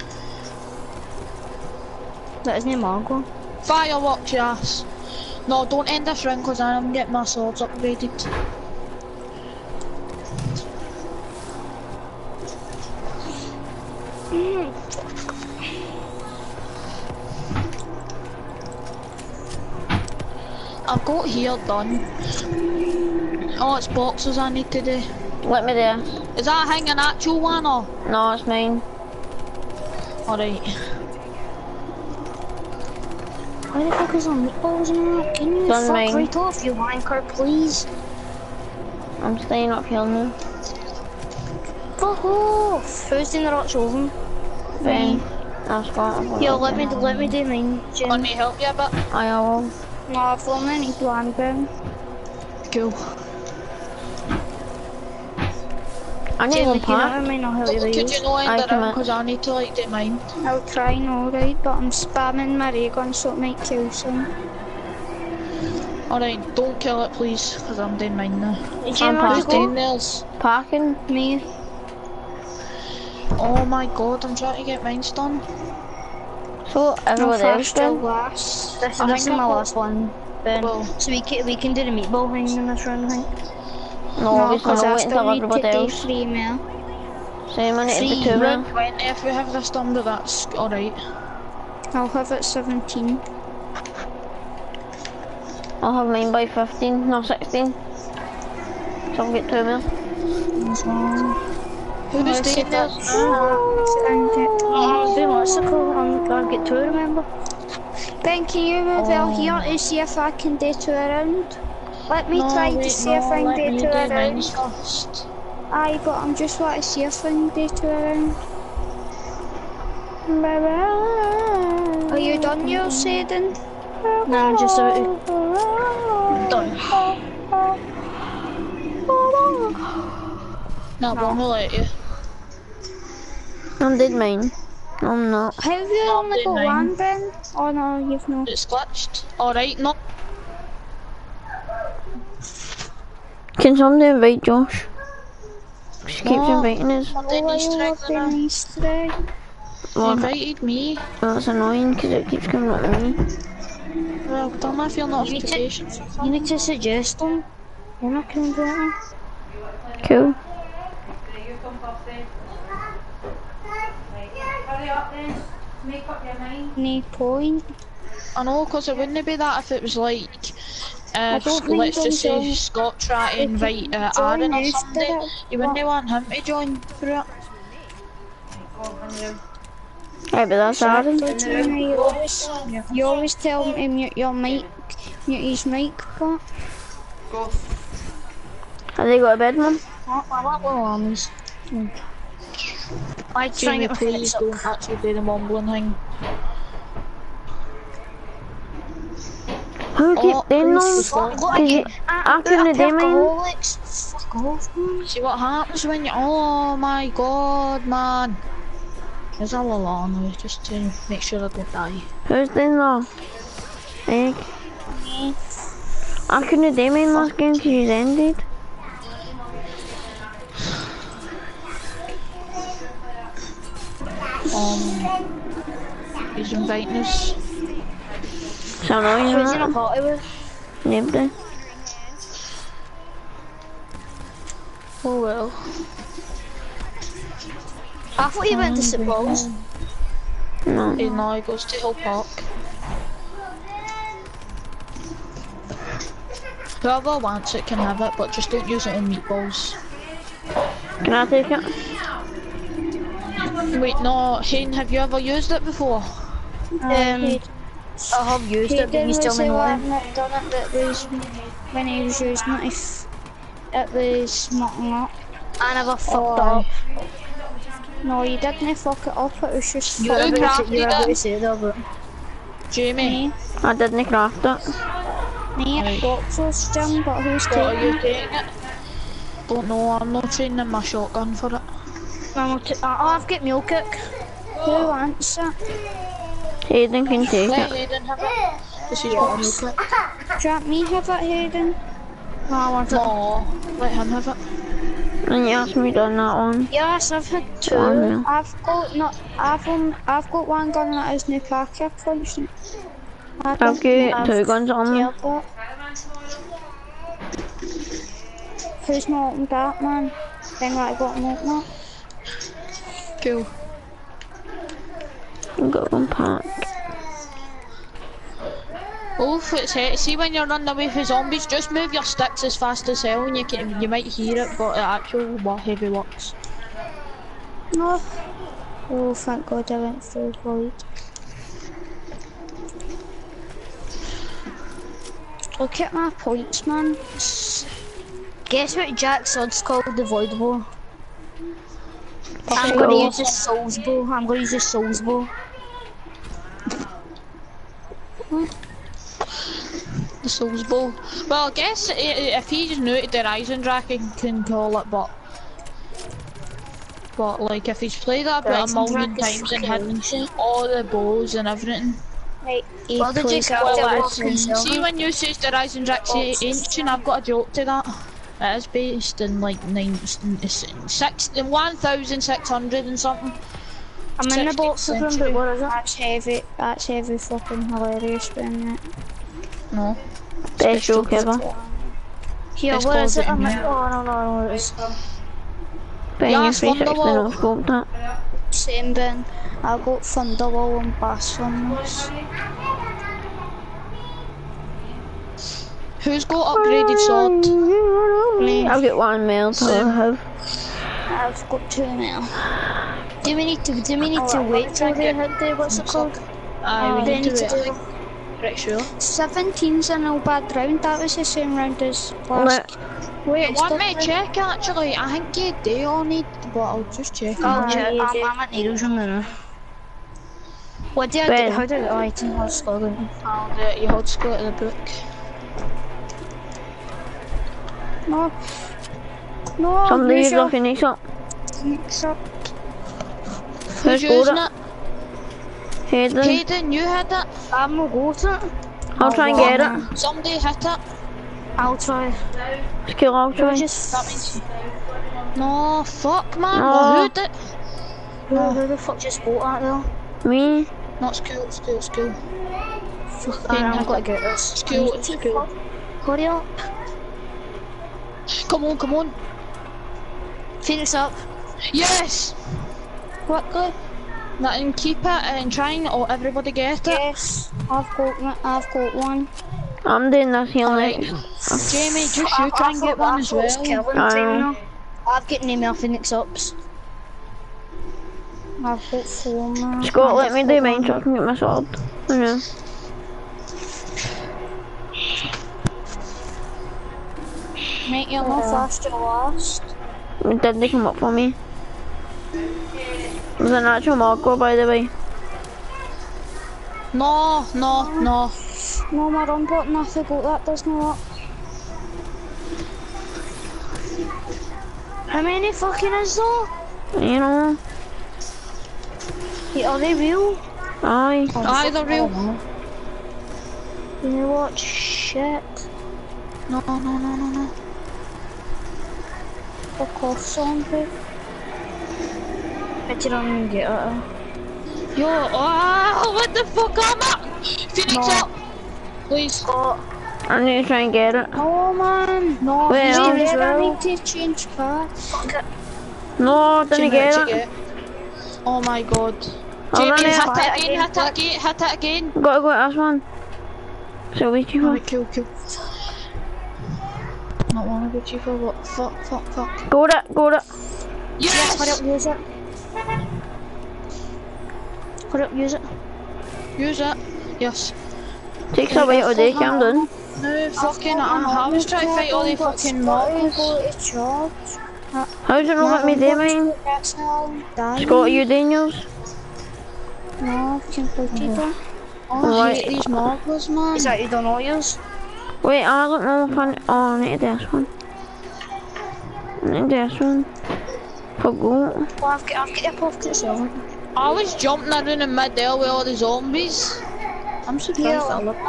That isn't Margot. Fireworks, yes. No, don't end this round because I'm getting my swords upgraded. I've got here done. Oh, it's boxes I need to do. Let me there. Is that thing an actual one or? No, it's mine. Alright. Why the fuck is on meatballs and that? Can you Done fuck mine. right off, you wanker, please? I'm staying up here now. Fuck off! Who's doing the Rock's oven? Ben. I've got it. Here, let me do mine, Want Jim. me to help you a bit? I will. No, I've only need one bin. Cool. I need Jim, one if you don't pack. have mine, I'll help you Could use. you not I end it can- because I need to like do mine? I'll try and alright, but I'm spamming my ray gun so it might kill some. Alright, don't kill it please, because I'm doing mine now. Jim, I'm Who's let's doing go. theirs? Packing. Me. Oh my god, I'm trying to get mine done. So No everybody else still then? last. This I is think my I've got- last one. Ben. Well, So we can do the meatball thing in this round, I think. No, obviously because I'll I wait until still need to everybody do else. 3 mil. Same, I need to do Three. 2 round more. 20 if we have this done, but that's alright. I'll have it 17. I'll have mine by 15, no 16. So I'll get 2 more. Who's doing theirs now? I'll do what's it called? I'll get 2, remember? Ben, can you move out here to see if I can do 2 around? Let me try to see if I let can me do 2 do mine around. first. Aye, but I'm just want to see if I can do 2 around. Are you done yours, Sayden? No, I'm just out of... Done. No, but I'm gonna let you. I'm dead mine. No, I'm not. Have you No, only got I'm doing one, Ben? Oh no, you've not. It's glitched. Alright, no. Can somebody invite Josh? She keeps No. inviting us. I'm doing Easter eggs now. Easter egg. You Well, invited me. that's annoying because it keeps coming up with me. Well, turn off your notifications. You need to suggest them. You're not going to do that. Cool. No point. I know, because it wouldn't be that if it was like, don't think let's just they'll say join. Scott try to invite Join Aaron or us, something. did it? You wouldn't want him to join through it. Right, but that's Aaron. You always tell him mute your mic, mute his mic, but Have they got a bed, Mum? I want one of these. I try and Jamie, get my please flips up. don't actually do the mumbling thing. Who keeps doing please, those? fuck, Cause you, after the day, man. Alcoholics, fuck off, man. See what happens when you. Oh my god, man. There's all along now, just to make sure I don't die. Who's doing that? Egg. I couldn't do mine last game because you ended. He's inviting us. So annoying, Who's in a that. party with? Nobody. Oh well. I thought you went to St. Paul's. No. He now he goes to Hill Park. Whoever wants it can have it, but just don't use it on meatballs. Can I take it? Wait, no, Hayden, have you ever used it before? I have used it, but you still may may not. I've not done it, that was when he was using it, it was mucking up. I never fucked up. No, you didn't fuck it up, it was just You fucking crafted You were about to it, say that, but Jamie. I didn't craft it. me, boxers, Jim, but who's What are you taking it? taking it? Don't know, I'm not training my shotgun for it. I've got milk cook. Who wants it? Hayden can take Let it. Hayden have it. This is what I'm looking Do you want me have it, Hayden? No, I want it. No, let him have it. And you asked me done that one. Yes, I've had two. Oh, no. I've got one gun that is no packet function. I've got 2 guns on me. Who's not opened that, man? Then I got them open up. Cool. I've got 1 pack. Oh, it's it. See when you're running away from zombies, just move your sticks as fast as hell and you might hear it, but it actually heavy works. No. Oh, thank God I went through void. Look at my points, man. Guess what Jack's odds called the void bow? I'm gonna use the souls bow. I'm gonna use the souls bow. The Souls Bow. Well, I guess if he's new to the Rising Drac, he can call it, but like if he's played it about a million times and had all the bows and everything. Right, Well, did you See when you say the Rising Drac say ancient, I've got a joke to that. It is based in like 1,600 and something. I'm in the box with them, but what is it? That's heavy fucking hilarious, isn't it? No. Best joke ever. Here, It's what is it? called I'm it, like, oh, no, it is. Ben, Yeah, you it's 360 Thunderwall. no scoped that. Same Ben. I got Thunderwall and Bass on this. Who's got upgraded sword? I've got 1 male to have. I've got 2 now. Do we need to wait till they hit the, what's it called? We They need need to to wait. do. Pretty sure. 17's a no bad round. That was the same round as last. Wait, one minute check actually. I think you do all need, but I'll just check. I'll check. you do. I'm at needles room now. What do I Ben. do? How do I item hot skull? I'll do it. You hold scroll to the book. No. No, Somebody use use off your knees up. Mix up. Who's using it? Hayden. Hayden, you hit it. I'm gonna go to it. I'll try and get it. Somebody hit it. I'll try. Skill, I'll try. That means. No, fuck man. No. Who did? Who the fuck just bought that though? Me. Not school, school. Fuck, Ben, I've got to hit get this. School. Hurry up. Come on. Phoenix up. Yes. Quickly. Nothing, keep it and try and everybody get it. Yes. I've got one. I'm doing this here Alright. next. Jamie, just you try and get one as well. I've got no more Phoenix ups. I've got 4 now. Scott, let me do mine so I can get my sword. Yeah. Mate, you're not fast or last. It didn't come up for me. There's an actual marker, by the way. No. No, my run button, I forgot that doesn't work. How many fucking is there? You know. Are they real? Aye. Aye, they're real. You know what? Shit. No. Fuck off, zombie. I didn't get it. Yo, what the fuck am I? Phoenix up. Please. I need to try and get it. Oh man. No, Well, he's as dead. I well. need to change paths. No, I didn't get it. Oh my god. I'll Jamie, run hit it. it again. Gotta go at this one. So we keep on. Alright, cool. Not wanna go cheaper, what? Fuck. Got it. Yes, hurry up, use it. Hurry up, use it. Use it. Yes. Takes a while today, Camden. No, fucking, I was trying to fight all the fucking mobs. How's it not let me do mine? Scott, are you doing yours? No, I've completed it. Oh, I hate these mobs, man. Is that you done all yours? Wait, I don't know if I... Oh, I need to do this one. Forgot. Well, I've got your pocket silver. I was jumping around in mid-air with all the zombies. I'm surprised I looked.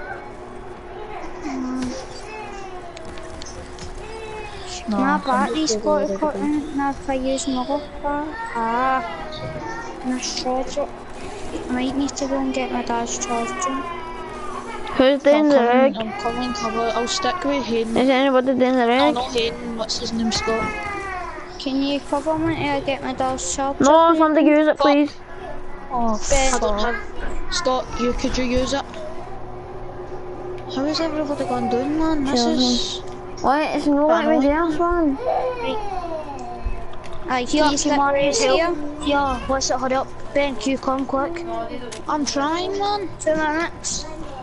No, My battery's got to cut in. Now if I use my bar. Nice charger. I might need to go and get my dad's charger. Who's doing the egg? I'm coming, I'll stick with Hayden. Is anybody doing the Oh, egg? not Hayden, what's his name, Scott? Can you cover me till I get my dad's charger? No, somebody use it, please. Oh, I don't have... Scott, could you use it? How is everybody going down, man? This is... Wait, it's not like me do this one. Here, here, what's it, hurry up. Ben, can you come quick? I'm trying, man. 2 minutes.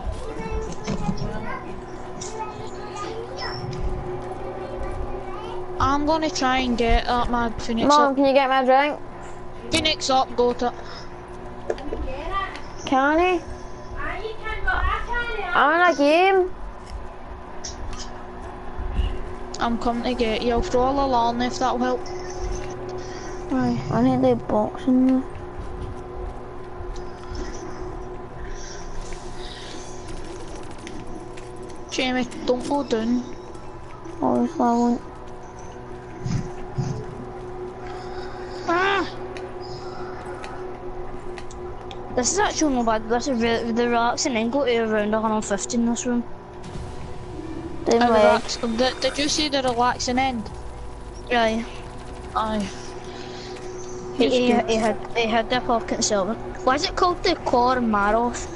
I'm gonna try and get that mad Phoenix Mom, up. can you get my drink? Phoenix up, go to it. Can he? I'm in a game. I'm coming to get you. I'll throw all along if that'll help. Right, I need the box in there. Jamie, don't go down. Obviously I won't. Ah! This is actually not bad. This is the relaxing and go to around 150 in this room. Doing my egg. Did you see the relaxing end? Aye. Aye. He had the pocket silver. Why is it called the Core Maroth?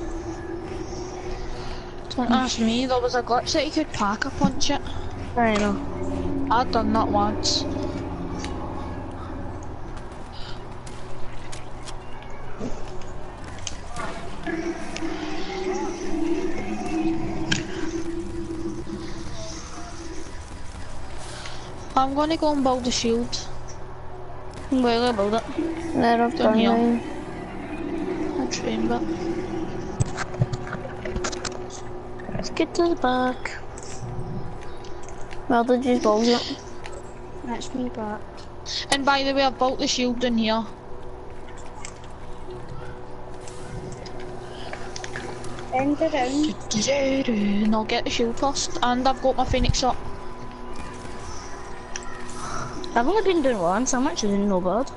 Don't ask me, there was a glitch that you could pack a punch it. I know. I'd done that once. I'm gonna go and build a shield. Where do I build it? There, I've done here. mine. A train bit. Let's get to the back. Well, did you build it? That's me back. And by the way, I built the shield in here. End around. And I'll get the shield first. And I've got my Phoenix up. I've only been doing once, I'm actually doing no bad.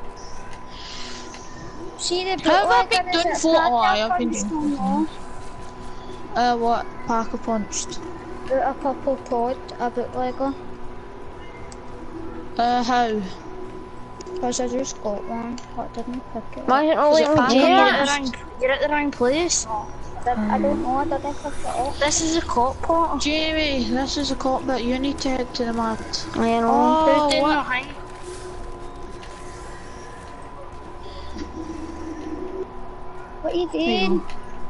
See the How have I been doing for? Oh, I've been doing. What? Parker punched. A purple pod, a bootlegger. How? Because I just got one, but didn't pick it. Why is it not letting me do it? You're at the wrong place. I don't know, I didn't pick it up. This is a cop pot. Jamie, this is a cockpit. You need to head to the map. I know. Oh, Who's doing what? the thing? What are you doing?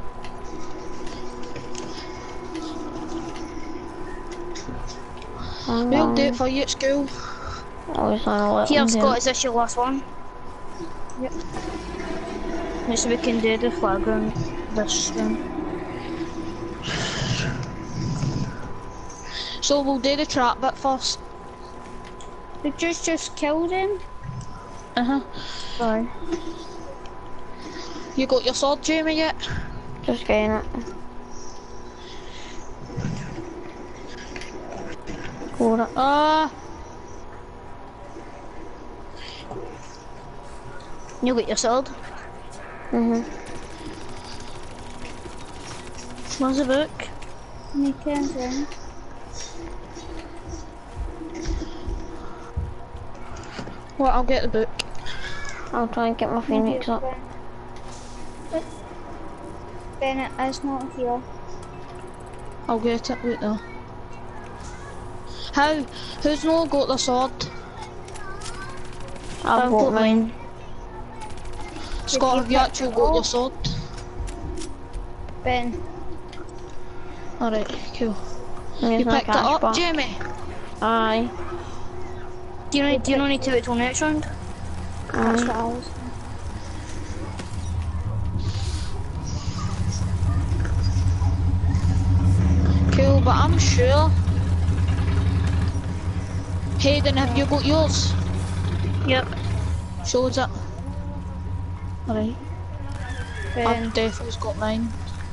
We'll do it for you at school. Obviously not letting Here, me do Scott, it. is this your last one? Yep. So we can do the flag round this room. So we'll do the trap bit first. Did you just kill them? Sorry. You got your sword, Jamie, yet? Just getting it. Got it. You got your sword? Where's the book? Me turn. Well, I'll get the book. I'll try and get my Phoenix up. Bennett is not here. I'll get it, wait though. How? Who's no got the sword? I've got mine. Scott, have you actually got your sword? Ben. Alright, cool. Here's You my picked it cash up, box. Jamie? Aye. Do you not need to wait till next round? That's Aye. what I was. Cool, but I'm sure. Hayden, have you got yours? Yep. Shows it. Alright. Ben. I've definitely got mine.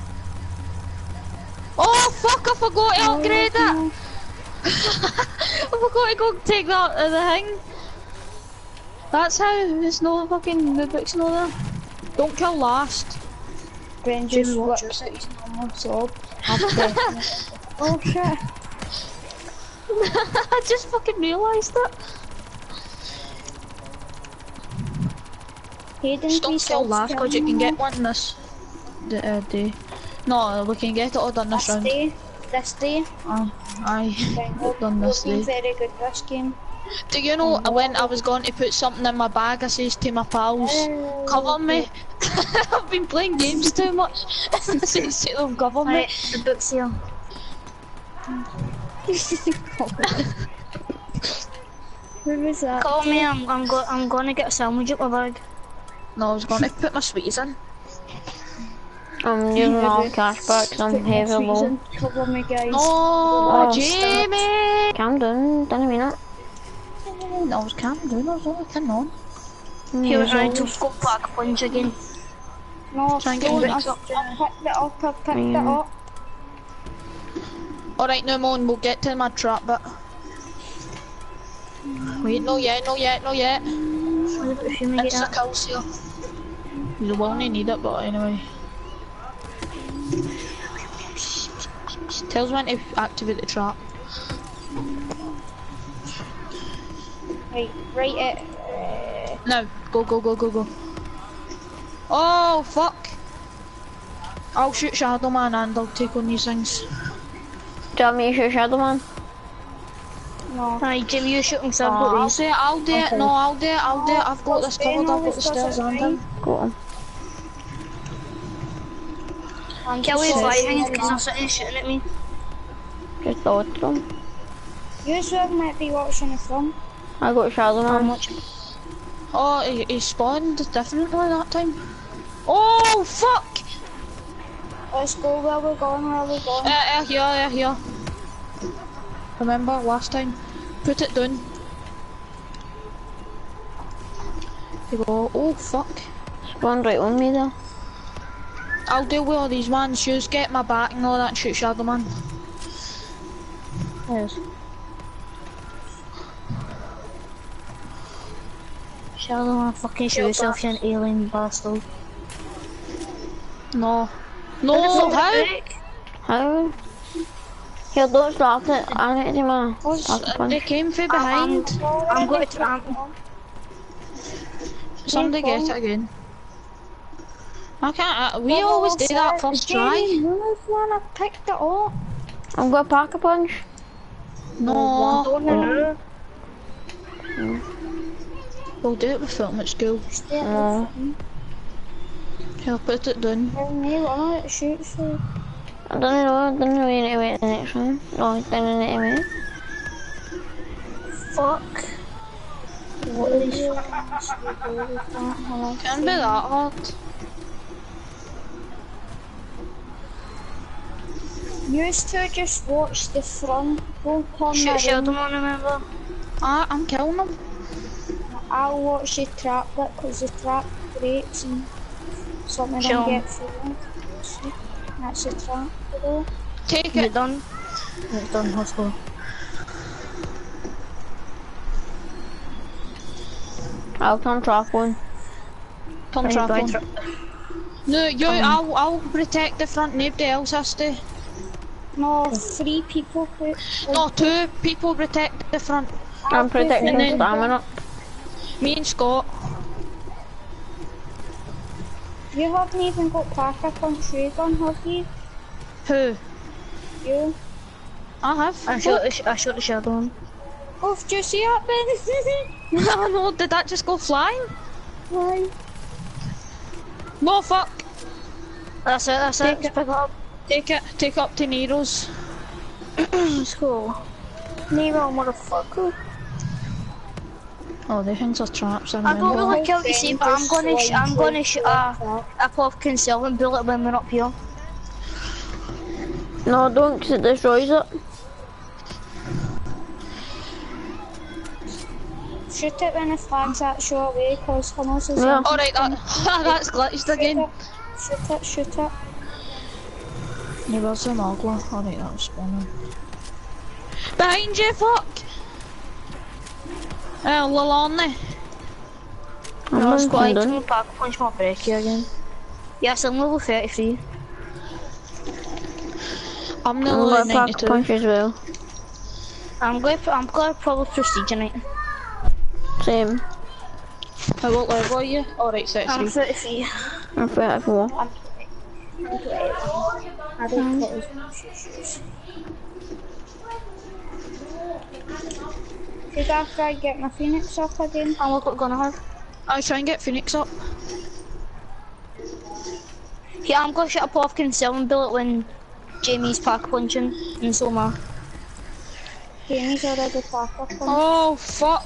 Oh fuck, I forgot to upgrade it! I forgot to go take that the thing. That's how it's no fucking Rubik's no there. Don't kill last. Ben Jamie, just watch whips yourself. out his normal sword. I've definitely. Oh shit. I just fucking realised it. Hayden, Just don't please kill help last because you can get one this day. No, we can get it all done this round. This day. Aye, Ben, done this looking day. very good this game. Do you know when I was going to put something in my bag, I says to my pals, cover me. I've been playing games too much. I says to them, cover me. Right, the book's here. Where was that? Call me, I'm gonna get a sandwich up my bag. No, I was going to put my sweeties in. I'm using all cash back 'cause I'm heavy low. Cover me, guys. Oh, Jamie! Calm down, didn't mean it. I was calm down, I was only turning on. Here, I just got back punch again. No, Try and get don't, your I've legs up. picked it up, I've picked it up. Alright, no more, and we'll get to my trap bit. Wait, no yet, no yet, no yet. If you make it It's a up. kills here. You will only need it, but anyway. Tells when to activate the trap. Right it. No, go, go, go, go, go. Oh, fuck. I'll shoot Shadow Man and I'll take on these things. Do you want me to shoot Shadow Man? No. Hi, Jim, you're shooting some I'll booties. do it, I'll do it, no, I'll do it, I'll do it. I've got this covered, I've got the stairs and him. Go on. Kill his light hands because they're sitting shooting at me. Just dodge them. You sure might be watching the film. I got Shadow Man. Oh, he spawned differently that time. Oh, fuck! Let's go where we're going, Here. Remember last time? Put it down. Here we go. Oh, fuck. Spawned right on me there. I'll deal with all these ones. Shoes, get my back and all that and shoot Shadow Man. Yes. Shadow Man, fucking shoot yourself, you an alien bastard. No. No, how? How? Here, don't start it. I need to my They came from behind. I'm going to trample. Somebody get it again. I can't. We always do that first try. Move, man, I picked it up. I'm gonna pack a punch. No. No. We'll do it with film at school. No. Here, put it down. It shoots you. I don't know you need to wait the next one. No, I don't need to wait. Fuck. What is Can't be that hard. Used to just watch the front, don't turn Shoot around. Shadow Man, remember? I'm killing them. I'll watch the trap bit because the trap breaks and something Show can 'em. get through. That's the trap though. Take You're it. done. It's done, let's go. I'll come trap one. Come trap one. No, I'll protect the front, nobody else has to. No, 3 people put. No, 2 people protect the front. I'm protecting then- stamina. Me and Scott. You haven't even got pack up on tree gun, have you? Who? You? I have. I shot the shadow one. Oh, did you see that, Ben? I know, did that just go flying? Why? No, fuck. That's it, let's pick it up. Take up to Nero's. Let's go. Nero, motherfucker. Oh, the things are traps, I I don't remember. really care what you say, but I'm gonna shoot a pop concealment bullet when we're up here. No, don't, 'cause it destroys it. Shoot it when the flag's that short away, cause Hamas is Yeah. Alright, that's glitched again. Shoot it. Yeah, where's the Nogla? Alright, that was spawning. Behind you, fuck! Lalani. No, it's quite done. to pack punch my break here again. Yes, I'm level 33. I'm I'm nearly gonna pack 92. punch as well. I'm going to probably prestige tonight. Same. What level are you? Alright, 63. I'm 33. I'm 34. I don't put his Did I try to get my Phoenix up again? And look what we're gonna have. I try and get Phoenix up. Yeah, I'm gonna shoot a pop concealment bullet when Jamie's pack punching, and so am I. Jamie's already packed up on. Oh, fuck.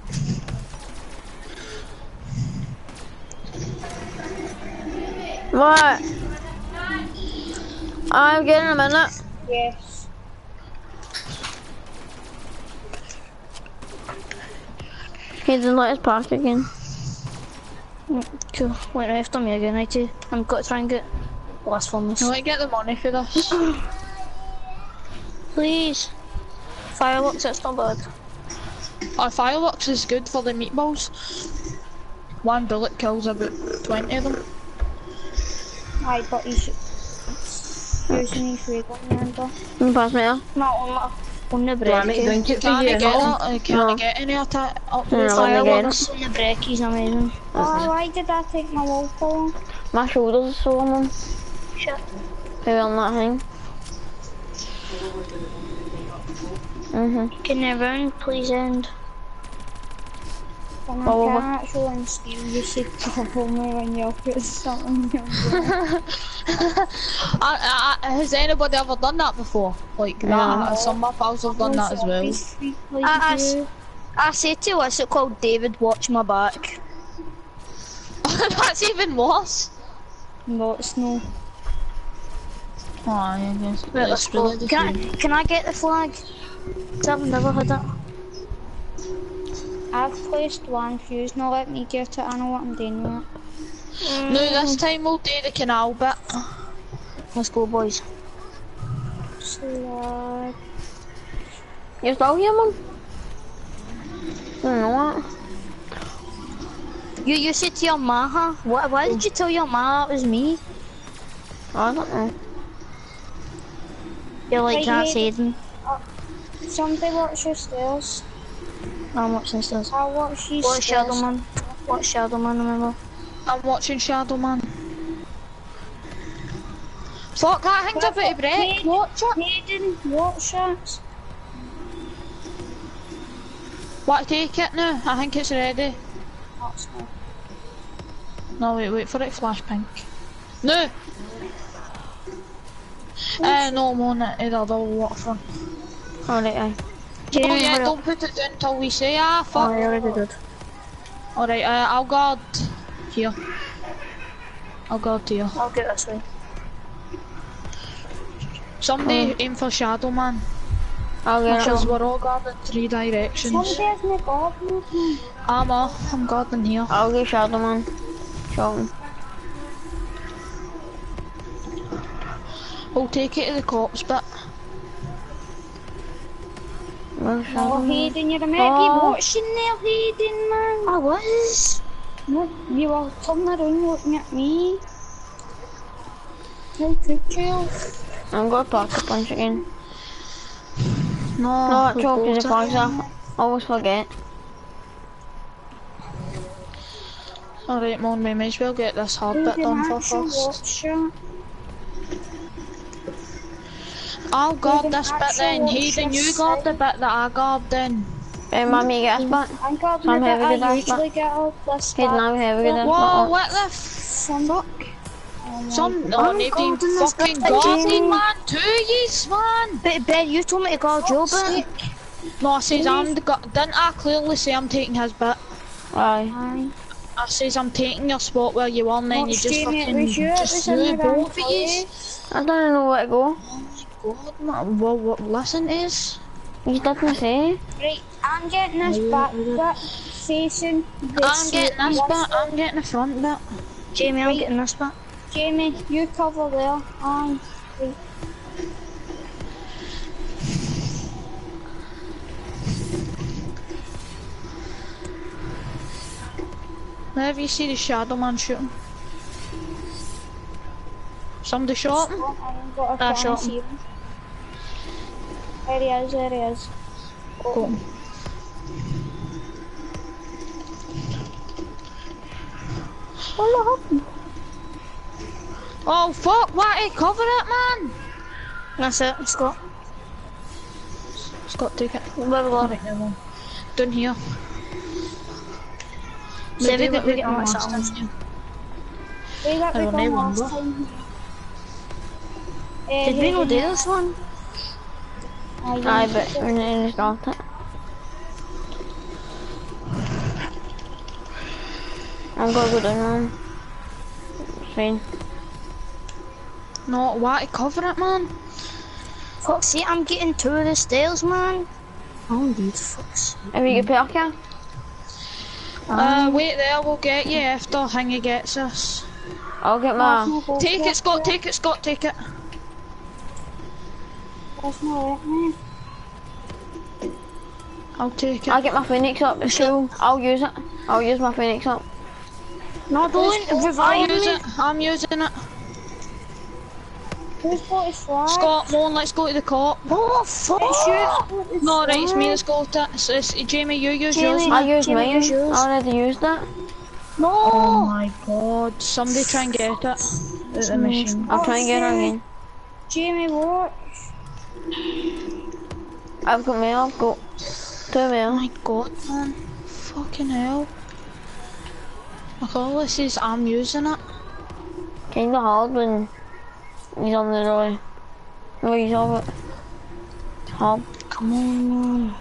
What? I'm getting a minute. Yes. He didn't let us park again. Cool. Wait, after me again, IT. I'm gonna try and get last one. I might get the money for this. Please. Fireworks, that's not bad. Fireworks is good for the meatballs. One bullet kills about 20 of them. Aye, but you should. Using his ray gun, remember? Can you pass me out? Not on the break. Can't get any attack up No, there. no. Fireworks on the break, he's amazing. Oh, why did I take my wall fall? My shoulders are sore, man. Shit. Maybe on that thing. Can the round please end? And Oh, I can't actually unscrew you should trouble me when you're putting something in your Has anybody ever done that before? Like that? Some of my pals have done that as well. I said to you, what's it called? David, watch my back. That's even worse. No, it's no. Oh, yeah, yes. Right, let's It's go. really the same. Can I get the flag? I've never had it. I've placed one fuse, not let me get it, I know what I'm doing with it. No, this time we'll do the canal bit. Let's go, boys. Slide. You're still here, man? I don't know what. You said to your ma, huh? Why did you tell your ma it was me? I don't know. You're like, Right, can't yeah. say them. Somebody watch your stairs. I'm watching this. I'll watch these Watch stairs. Shadowman. Watch Shadowman, remember? I'm watching Shadow Man. Fuck, that thing's about to break. Watch it. Hayden, watch it. What, take it now? I think it's ready. That's not. No, wait for it to flash pink. No! No, I'm on it, the other waterfront. Alright, aye. Oh Jamie, yeah, hurry up. don't put it down till we say, Oh, fuck. I already did. Alright, I'll guard here. I'll guard here. I'll get this way. Somebody aim for Shadow Man. I'll get Because it. we're all guarding 3 directions. Somebody has me goblin. I'm guarding here. I'll get Shadow Man. Show him. We'll take it to the cops bit. Where's Shadow Oh, Man? Hayden, you're a meant Oh. watching there, Hayden, man. I was. No, you were turning around looking at me. How could you? I'm gonna park a punch again. No, No, we've choke is a got it. flag. Always forget. Alright, Mon, we may as well get this hard bit Hayden, done for actually first. watch it. I'll guard this bit then. Hayden, you guard the bit that I guard then. Mommy, get us back. I'm guarding Some the bit heavy I good usually get off this Hayden, I'm heavy good Whoa, what the fuck? Some nobody guarding this fucking bit, guarding, Jamie. man. Two years, man. But Ben, you told me to guard your bit. No, I says I'm the didn't I clearly say I'm taking his bit? Aye. I says I'm taking your spot where you were, and then you just Jamie, it fucking was you, it just was in threw the both of wrong you. I don't know where to go. God, man. Well, listen to us. You didn't say. Right, I'm getting this back bit facing the I'm getting this bit. I'm getting the front bit. Jamie, I'm getting this bit. Jamie, you cover there. Aye. Right. Whenever you see the shadow man shooting. Somebody shot him. I shot him. There he is, there he is. Got him. What happened? Oh fuck, why cover it, man? That's it, Scott. Scott, take it. Where we going? Right, now, down here. Say we Maybe could get on last ourselves. time. We got I don't know, last remember. time. Did we not do this one? Aye, but we're not in the start it. I'm gonna go down, man. Fine. No, why cover it, man? Fuck's sake, I'm getting two of the stairs, man. Oh, indeed, fuck's sake. Have you got Perka? Wait there, we'll get you after Hingy gets us. I'll get my. Take it, Scott, take it, Scott, take it. That's not it, man. I'll take it. I'll get my Phoenix up. It's cool. I'll use it. I'll use my Phoenix up. No, don't I'll revive use me. it, I'm using it. Who's got his flag? Scott, come on, let's go to the cop. Oh, fuck! No, right, it's me that's got it. It's Jamie, you use yours. Jamie. I used Jamie, mine. use yours. I already used it. No! Oh my god, somebody try and get it out of the machine. I'll try and get it again. Jamie, watch. I've got mail. I've got 2 Oh mail. my god, man. Fucking hell. Like all this is I'm using it. Kinda hard when he's on the road. No, he's off it. Hard. Come on.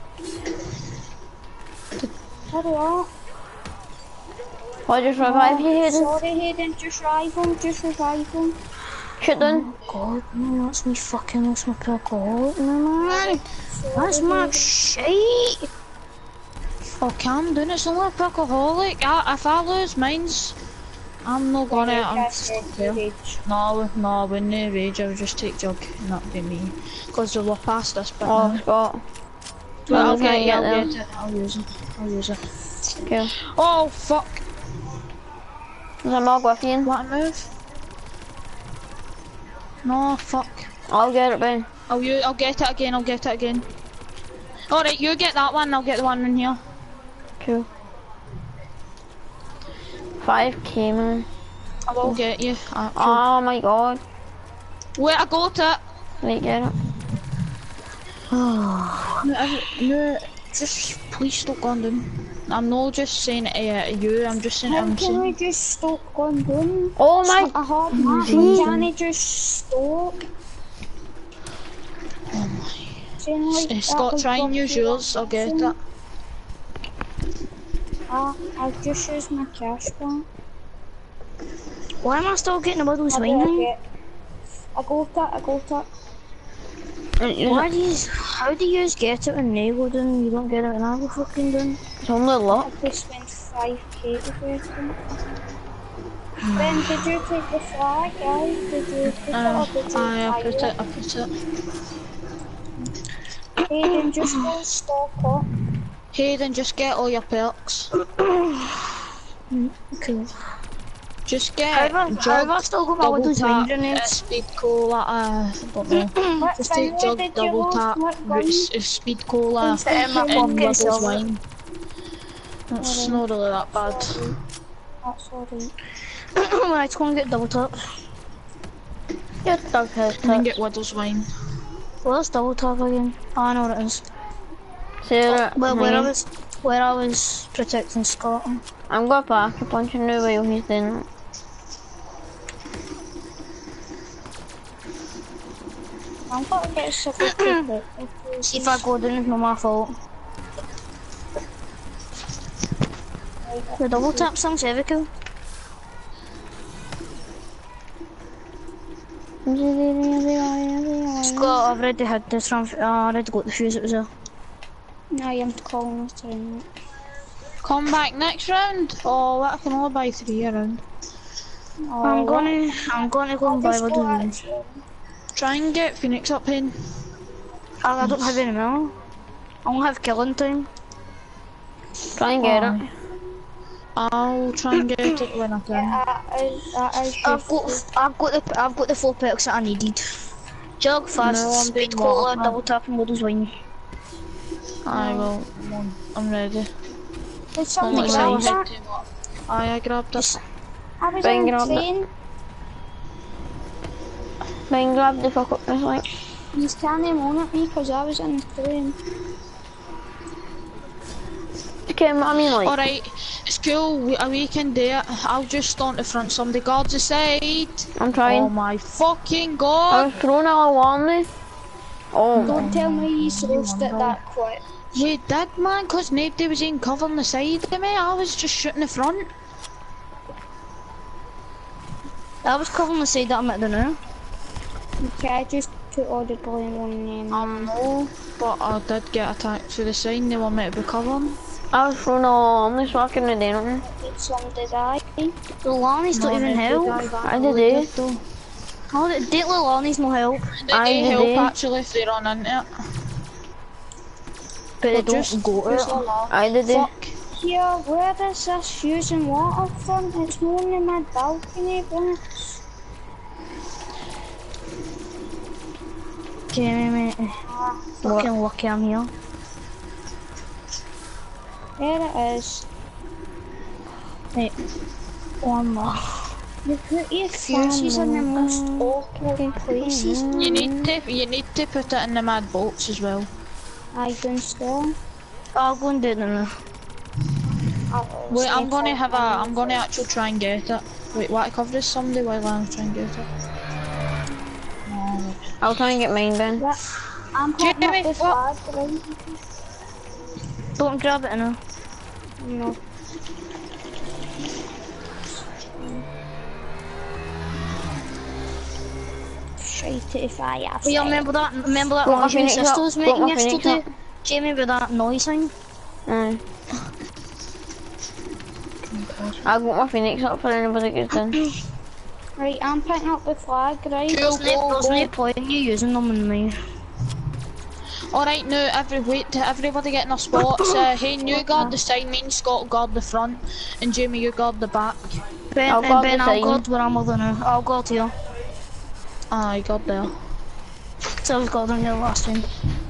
Hurry up. Why just revive you, Hayden? Sorry, Hayden, just revive him, just revive him. Shoot down. God, man, that's me fucking, that's my alcoholic, man. That's my shit. Oh, calm down, it's only a alcoholic. If I lose mines, I'm not gonna. I'm stuck there. No, I wouldn't rage, I would just take Jug and that'd be me. Because we're past this bit Oh, now. Scott. But I'll I'm gonna get it, get I'll them. get it. I'll use it. Okay. Oh, fuck. There's a mug with you. What a move? No, fuck. I'll get it, Ben. I'll get it again, I'll get it again. Alright, you get that one, I'll get the one in here. Cool. 5k, man. I will get you. Oh my god. Wait, I got it. Right, get it. No, just please stop going down. I'm not just saying it to you, I'm just saying How I'm can we saying. just stop going down? Oh my. A hard map, can I just stop? Oh my. Saying like that Scott, was try and gone use through yours, that I'll get section. it. I'll just use my cash bank. Why am I still getting the middle swing? I got it. Why do you, how do you get it when they go down? You don't get it when I go fucking down. It's only luck. I just spent 5k to get it. Ben, did you take the flag, guys? Did you put it up? I put it. Hayden, just go stock up. Hayden, just get all your perks. Cool. Just get Have I still got my double Windows tap, Wine grenades? speed cola, I don't know. Just take Jug, double tap, speed cola, Put it in my and pocket, Wiggles Silver. wine. It's not really that bad. That's alright. Let's go and get double tap. Get dog head And then touch. get Wiggles wine. Where's double tap again? Oh, I know what it is. Sarah, Where I was protecting Scott. I'm going back a punch in the way he's doing it. I'm gonna get stuck with people. See if I go down, it's not my fault. The double tap sounds heavy cool. Scott, I've already had this round. I already got the fuse, it was there. Now I'm calling this turn. Come back next round. Oh, I can only buy 3 around. I'm gonna go and buy one. Try and get Phoenix up in. I don't have any more. I won't have killing time. Try and get it. I'll try and get it when I can. I've got the 4 perks that I needed. Jog fast, No, I'm speed doing cola, more. double tap and loads wing. I will. I'm ready. There's Don't something let like say that. too much. I grabbed it. I was Bring on it a up. train. Then grab the fuck up this like. You can't moan at me because I was on the train. Okay, I mean like. Alright, it's cool. We can do it. I'll just stand in front. Somebody guards the side. I'm trying. Oh my fucking I god! was throwing a one there. Oh. Don't tell me you sourced it that quick. We did, man, because nobody was even covering the side of me. I was just shooting the front. I was covering the side that I'm at the now. Okay, I just put all the blue in one name. No, but I did get attacked through the side and they want me to be covering. I was throwing a one there so I couldn't do nothing. Did somebody die? The Lonnie's don't even help. I did it. Oh, the Date Lonnie's no help. They did help it. actually if they run into it. But they Just don't go to it. I did it. Fuck. Here, where is this fusing water from? It's more in my balcony, but Okay, mate. Fucking lucky I'm here. there it is. Right. One more. You put your fuses in the most awkward places. You need to put it in the mad box as well. I don't still. I'll go and do it now. Wait, I'm gonna actually try and get it. Wait, what cover is somebody while I'm trying to get it? I'll try and get mine then. Yeah, I'm putting Jamie, up the what? flag, right? Don't grab it now. No. Shite if I have. Well, yeah, remember that Got my Martian Phoenix up. sister was Got making my Phoenix yesterday? up. Jamie, with that noise thing? I got my Phoenix up for anybody gets in. Right, I'm picking up the flag, right? Cool, There's no point in you using them on me. Alright, now everybody get in their spots. Hayne, you guard the side, me and Scott guard the front, and Jamie, you guard the back. Ben, I'll guard the I'll side. guard where I'm over now. I'll guard here. Aye, guard there. So I was guarding here last time.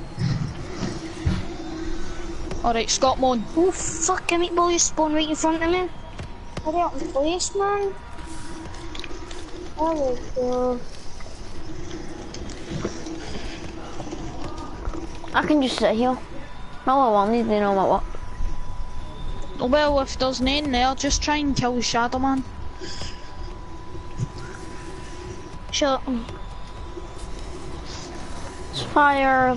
Alright, Scott, Moan. Oh, fucking meatball, you spawned right in front of me. Hurry up and place, man. There we go. I can just sit here. My little one needs to know my what. Well, if there's none there, just try and kill Shadow Man. Shut up. It's fired.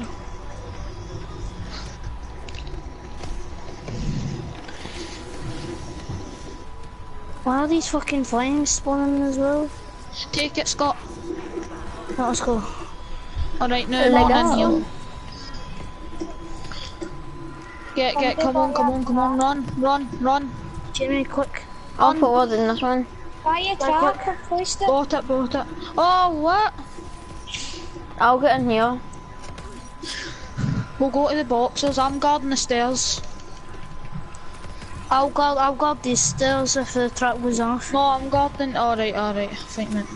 Why are these fucking flames spawning as well? Take it, Scott. Right, let's go. Alright, now run in here. Come on, run. Jamie, quick. I'll put wood in this one. Buy a trap, I've placed it. Bought it. Oh, what? I'll get in here. We'll go to the boxes, I'm guarding the stairs. I'll guard these stairs if the trap goes off. No, I'm guarding, alright, think man.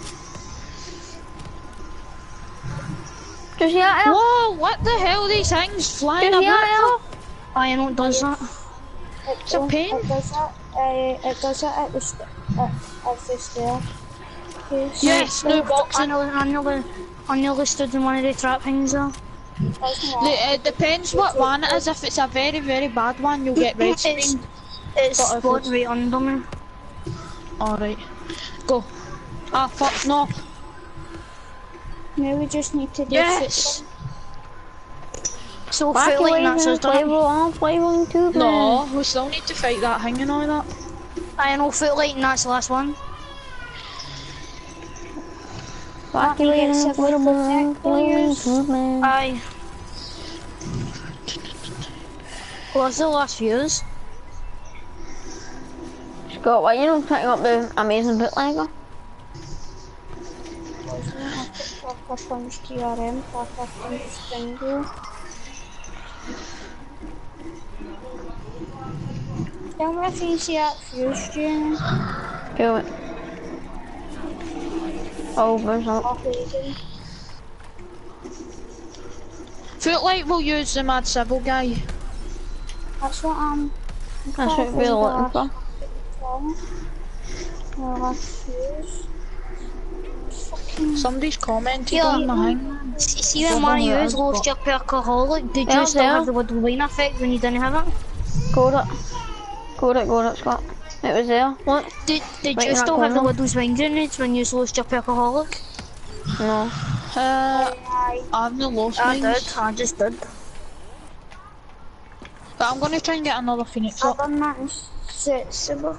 Just here, Al. Whoa, what the hell are these things flying Just here, about? Al. I know it does that. It's a pain. It does it at the stair. Yes, no boxing. I nearly stood in one of the trap things there. It depends what one it is. If it's a very, very bad one, you'll get red screen. It's But if spawned it's- right under me. Alright. Go. Ah, fuck, no. Now we just need to Yes! So feel like that's us done. Flavoring too, No, we still need to fight that thing and all that. I know, feel like that's the last one. Flavoring too, man. Aye. What's the last views? Scott, why you not picking up the amazing bootlegger? Punch TRM, punch Stingo. Tell me if you see that fuse, Jane. Feel it. Oh, there's not. Feel like we'll use the Mad Civil guy. That's what I'm. That's what we're looking for. Last fuse. Somebody's commented Yeah. on the thing. See when one of you is lost your alcoholic, did Yeah, you still yeah. have the wood wine effect when you didn't have it? Got it, Scott. It was there. Look. Did Right, you that still have the corner. Widow's wine grenades when you lost your alcoholic? No. I've no lost I mine. did, I just did. But I'm gonna try and get another Phoenix I've up. done that in Silver.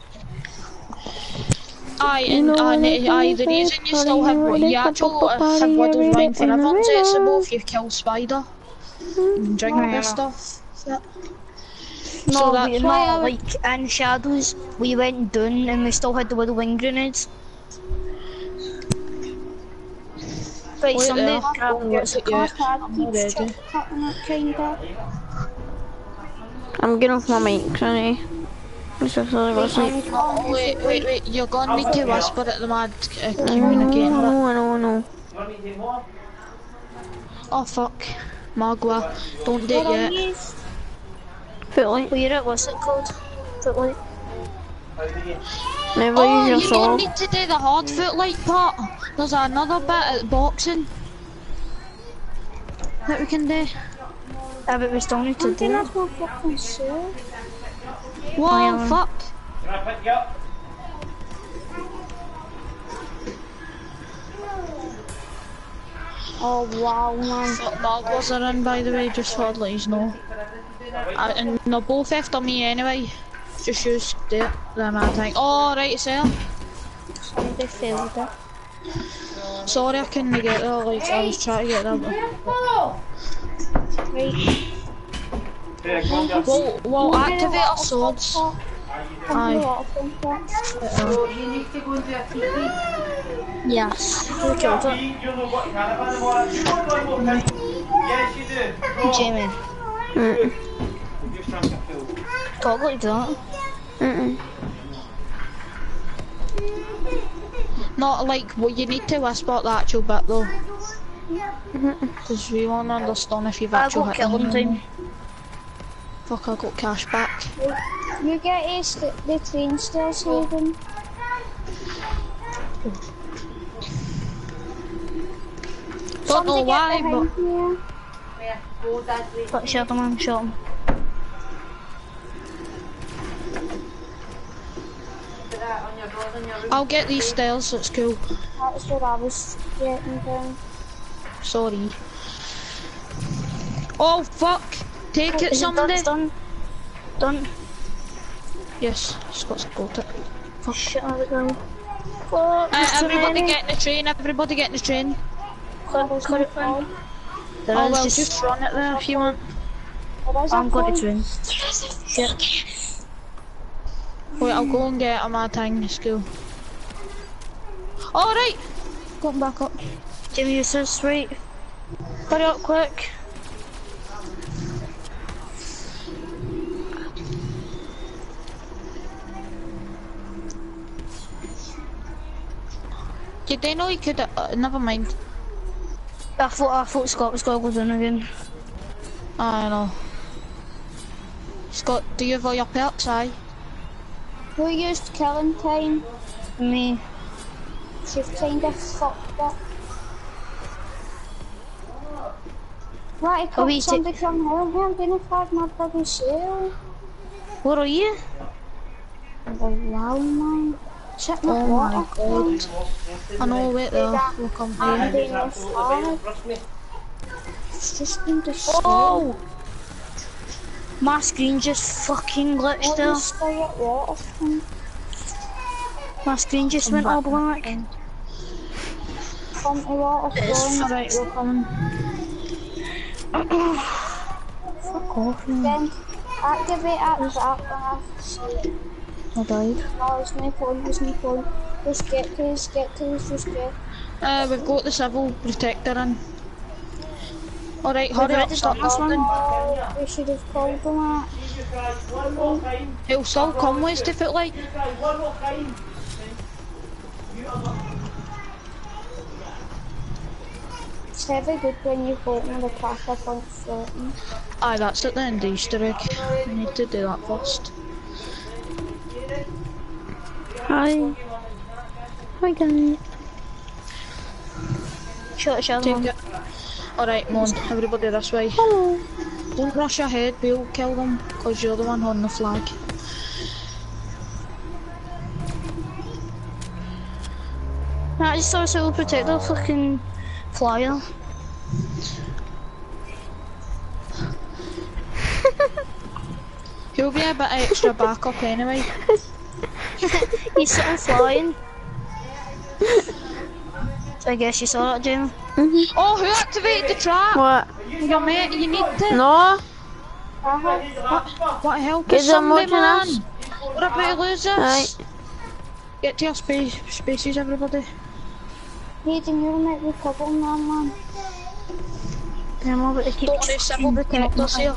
Aye, and aye, the reason you still have you actually have Widow's wine forever is it's if you kill Spider and drink and stuff. No, So that's we why I not like in Shadows, we went down and we still had the Widow wine grenades. Right, Wait somebody there. grab Don't the get it yet. I'm not ready. I'm getting off my mic, sonny. I'm so sorry about sleep. Oh, wait, you're gonna need to whisper at the Mad communicator. I know. Oh fuck, Magua, don't do it yet. Feel like Where it, what's it called? Footlight. never Oh, use your you don't sword. need to do the hard footlight part. There's another bit at boxing that we can do. Yeah, but we still need to do it. Whoa, fuck. Oh wow, man. Fuck, Maguas are in, by the way, just for to let you know. And they're both after me anyway. Just use the mad thing. Oh, right, it's there. Somebody failed it. Sorry, I couldn't get there. Like, I was trying to get there. But... We'll activate our swords. Aye. Yes. Who killed it? Jamie. Talk like that. Not like, well, you need to whisper the actual bit though. Because we won't understand if you've I actually got hit killed them. time. Fuck, I got cash back. You get the train still saving. Don't know why, but... But shot him, shot him. I'll get these stairs, it's cool. That's what I was getting down. Sorry. Oh, fuck! Take it, somebody! Done. Done. Yes, Scott's got it. Fuck shit, I would go. Everybody get in the train, everybody get in the train. Cut it down. There Oh is well, just run it there if you want. I'm going to train. Shit. Wait, I'll go and get a mad thing to school. Alright! Got back up. Jimmy, you're so sweet. Hurry up quick. Did they know you could, never mind. I thought Scott was going to go down again. I know. Scott, do you have all your perks, aye? Who used killing time? Me. You've kind of fucked it. Right, Oh, come somebody come home here, I'm gonna flag my bloody sail. Where are you? Wow, man. Check my Oh my water. god. I know, wait there. We'll come I'm here. doing a flag. It's just been destroyed. Oh! My screen just fucking glitched What there. is stay at water from? My screen just went all black. From the water from. Alright, we're coming. Fuck off, man. Then activate at the back when I see. I died. No, it's no point, it's no point. Just get to this, just get. We've got the civil protector in. Alright, hurry up, start gardening. Oh, we should have called them that. He'll still come with to foot like. It's very good when you vote with the tracker point floating. Aye, that's at the end of the Easter egg. We need to do that first. Hi. Hi guys. Shut Take it. Alright, come on, everybody this way. Hello. Don't rush ahead, we'll kill them, because you're the one on the flag. I just thought it would protect the fucking flyer. He'll be a bit extra backup anyway. He's sitting flying. So I guess you saw that, Jamie. Oh, who activated the trap? What? Your mate, you need to. No? What the hell? Get Push them somebody, watching man. us. We're about to lose this. Right. Get to your spaces, everybody. Hayden, you're might be covering that, man. I'm about to keep. Don't want to civil protectors here.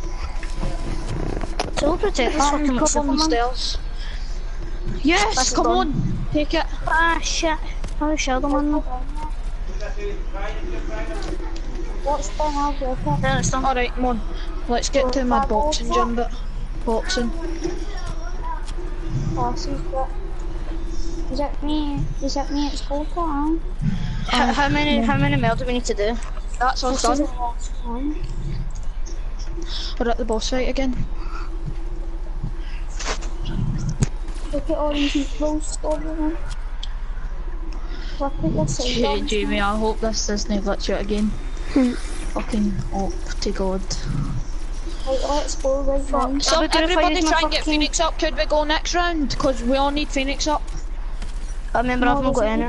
Civil protectors fucking Cover the stairs. Yes, That's come done. on, take it. Ah, shit. I'll show them on them. What's been out with it? Then it's done. Alright, come on. Let's get to my boxing gym bit. Boxing. Classes, but... Is that me? Is that me at school time? How many mil do we need to do? That's us done. We're at the boss fight again. Look at all these people stolen. Look at your side. Jamie, I hope this doesn't glitch out again. Fucking up to God. Right, let's go right now. So everybody try and get Phoenix up. Could we go next round? Because we all need Phoenix up. I remember I've not got any.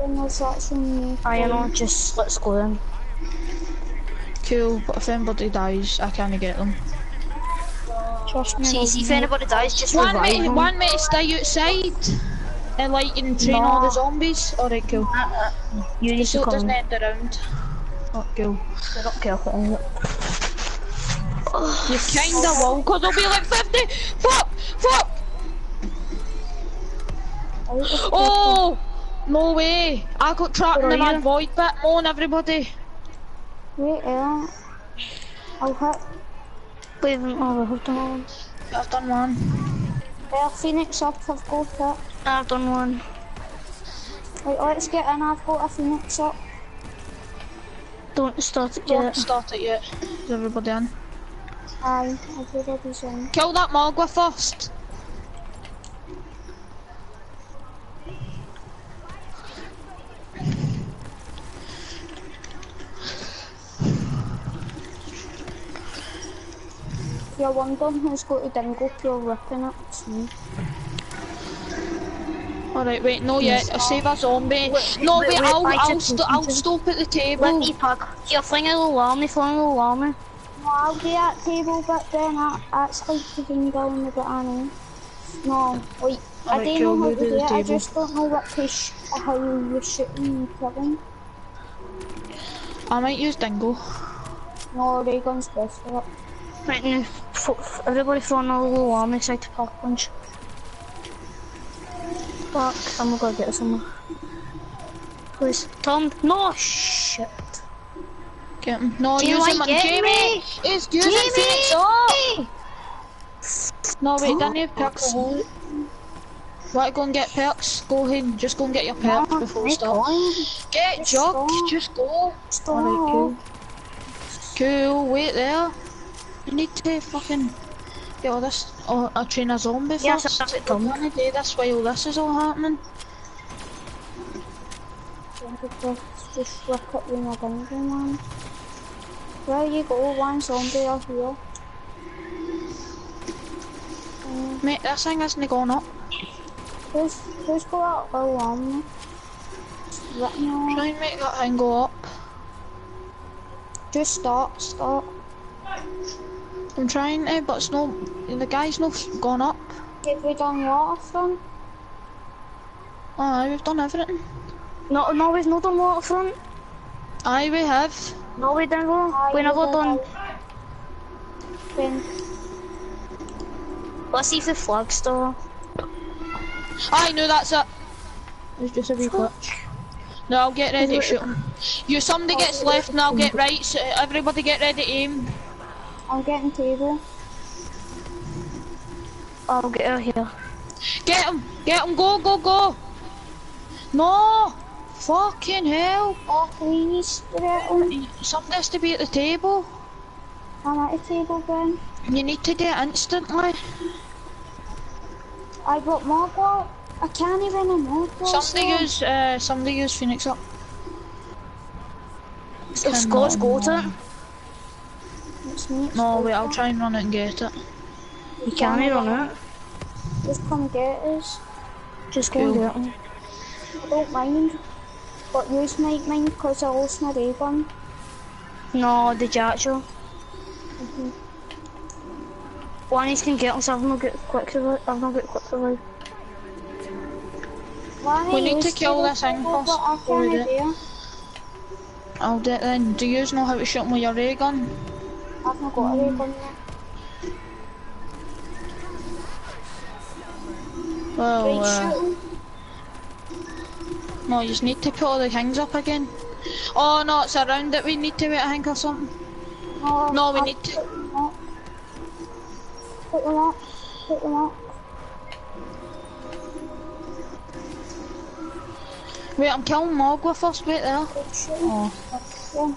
I know, just let's go then. Cool, but if anybody dies, I can't get them. Trust me. See, if anybody dies, just Want revive them. me to stay outside? And like, and train all the zombies? Alright, cool. You need So to it doesn't come. end the round. Oh, cool. They're not careful on it. You kinda will, because there'll be like 50! Fuck! Fuck! Oh! No way! I got trapped in the mad void bit. Come on, everybody. Wait, I'll hit. Wait, oh, hold on. I've done one. Phoenix up, I've got it. I've done one. Right, let's get in, I've got a Phoenix up. Don't start it Don't yet. start it yet. Is everybody in? Aye, everybody's in. Kill that Mogwa first. You're wondering who's got a dingo, you're ripping it. It's me. Alright, wait, no yet. Save a zombie. wait, I'll I'll stop at the Let table. me pack. Here, fling a little army, No, I'll be at table, but then that's like the thing down the bit I know. No, wait, I Alright, don't cool, know how we'll to do do the it, I table. just don't know what push, how you're shooting and killing. I might use Dingo. No, ray gun's best for it. Right now, everybody throwing a little army side to pack punch. Fuck, I'm gonna get somewhere. Please, Tom. No shit. Get him. No, Do you use like him on get Jamie! me? It's using Phoenix up! No, wait, didn't you have perks? Want to go and get perks? Go ahead, just go and get your perks before we start. Get Jug, just go. Alright, cool. Cool, wait there. You need to fucking get all this, or train a zombie Yes, first. that's it, We're Tom. gonna do this while this is all happening. Just look up with my finger, man. Where you go, one zombie up here. Mate, this thing isn't going up. Who's got that little arm? Written on. Try and make that thing go up. Just start. I'm trying to, but it's no, the guy's not gone up. Have we done waterfront? Aye, we've done everything. No, we've not done waterfront. Aye, we have. No, we didn't. We never done. When? Let's see if the flag's still up. Aye, no, that's it. It's just a wee glitch. No, I'll get ready to shoot him. Somebody gets left and I'll get right, so everybody get ready to aim. I'm getting table. I'll get her here. Get him, go. No! Fucking hell! Oh, please, Gretel. Somebody has to be at the table. I'm at the table, Ben. You need to do it instantly. I got Margot. I can't even Margot. Somebody use Phoenix up. Scores go to it. It's me. No, wait, I'll try and run it and get it. You can't run it. Just come get us. Just go and get it. I don't mind. But you might mind because I lost my ray gun. No, did you actually? One is can get us, I've not got quick revive. We need to kill this thing first. I'll do it then. Do you know how to shoot him with your ray gun? I've not got a ray gun yet. Well, no, you just need to put all the things up again. Oh no, it's around it we need to wait, I think, or something. No, we need to. Put them up. Wait, I'm killing Mogwa first, wait there. Oh. Yeah.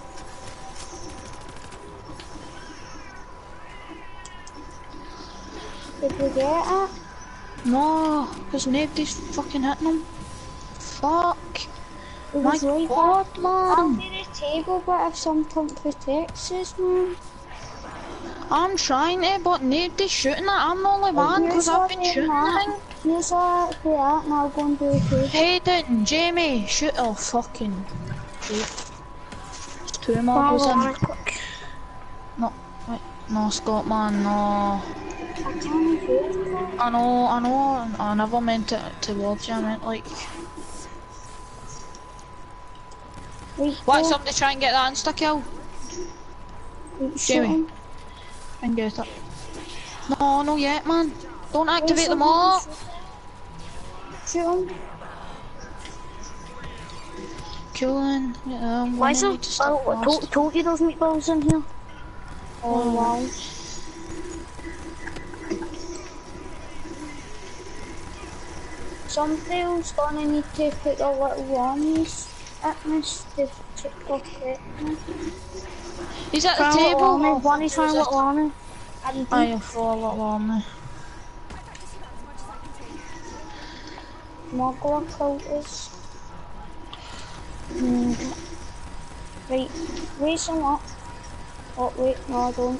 Did we get it? No, because nobody's fucking hitting him. Fuck. It My was right god, there. man. I'm near the table, but if something protects us, man. I'm trying to, but nobody's shooting it. I'm the only one, because I've been shooting the thing. You saw it do that, and I'll go and do it too. Hayden, Jamie, shoot. Oh, fucking. It's two models in. No, wait. No, Scott, man, no. I can't do it. I know. I never meant it towards you. I meant like. Why somebody try and get that insta kill? Jamie, try and get it. No, not yet, man. Don't activate them all. Shoot him. Killing. Why is there? Told you there's meatballs in here. Oh wow. Somebody's gonna need to put a little armies at this to protect me. He's at the table. One is trying a little army. I have for a little army. Mogwai killed us. Right, raise him up. Oh wait, no I don't.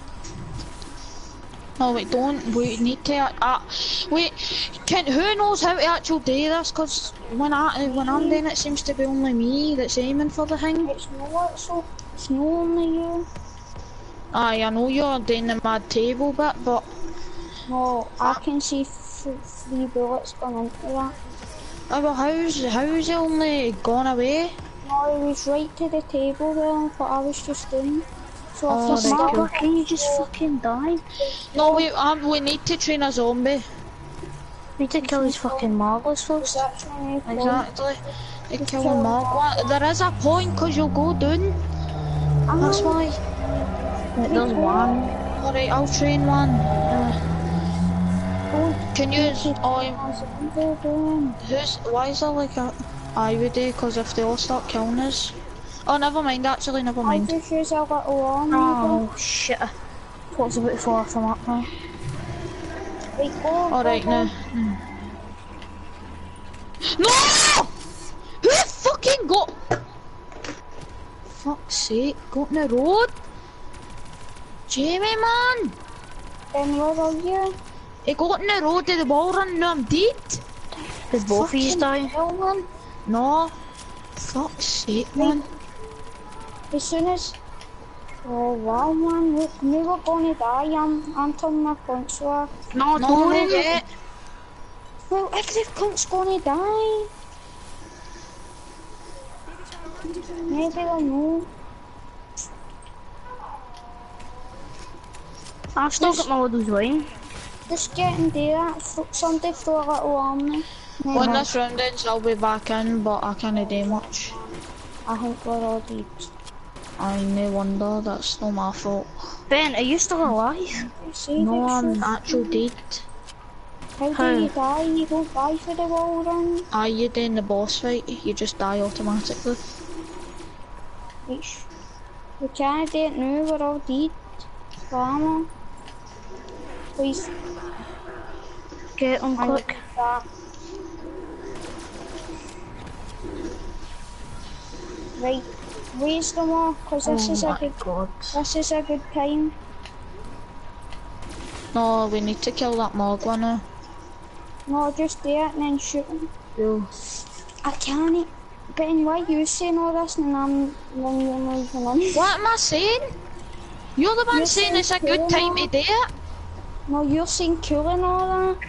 No, wait, don't. We need to. Wait, who knows how to actually do this? Because when I'm doing it, it seems to be only me that's aiming for the thing. It's not only you. Aye, I know you're doing the mad table bit, but No, I can see 3 bullets going into that. well, how's it only gone away? No, it was right to the table there, but I was just doing. So Oh, if right, Margot, okay. can you just fucking die? No, we need to train a zombie. We need to kill these fucking Margos first. Exactly. They kill him all. There is a point, because you'll go down. That's why. There's one. Alright, I'll train one. Can you why is there like a... I would do, because if they all start killing us, Oh, never mind, actually, never I'll mind. just use a little arm. Oh shit. What's about to fall off the map now? Right, go. Alright, go, now. No! Who fucking got... Fuck's sake, got in the road? Jamie, man! Then where are you? He got in the road of the wall run, now I'm dead. Did both of you die? Hell, man. No. Fuck's sake, man. As soon as... Oh wow, man. Look, we were gonna die. I'm turning my points off. No, No, don't. not yet. Well, every cunt's gonna die. Maybe I know. I've still got my Lidl's wine. Just getting there. Somebody throw a little on me. When this round ends, I'll be back in, but I can't do much. I think we're all dead. I no wonder, that's not my fault. Ben, are you still alive? See, No, that's I'm true. actually dead. How do you die? You don't die for the wall run. Are you doing the boss fight? You just die automatically. It's, we can't do it now, we're all dead. Farmer. Please. Get on quick. Right, raise them all, cause this is a good God. this is a good time. No, we need to kill that Mogwai now. No, just do it and then shoot him. Yo. I can't. Ben, why you saying all this and then you're not even in? What am I saying? You're the one You're saying it's a saying good time to do it. No, you're saying cool and all that.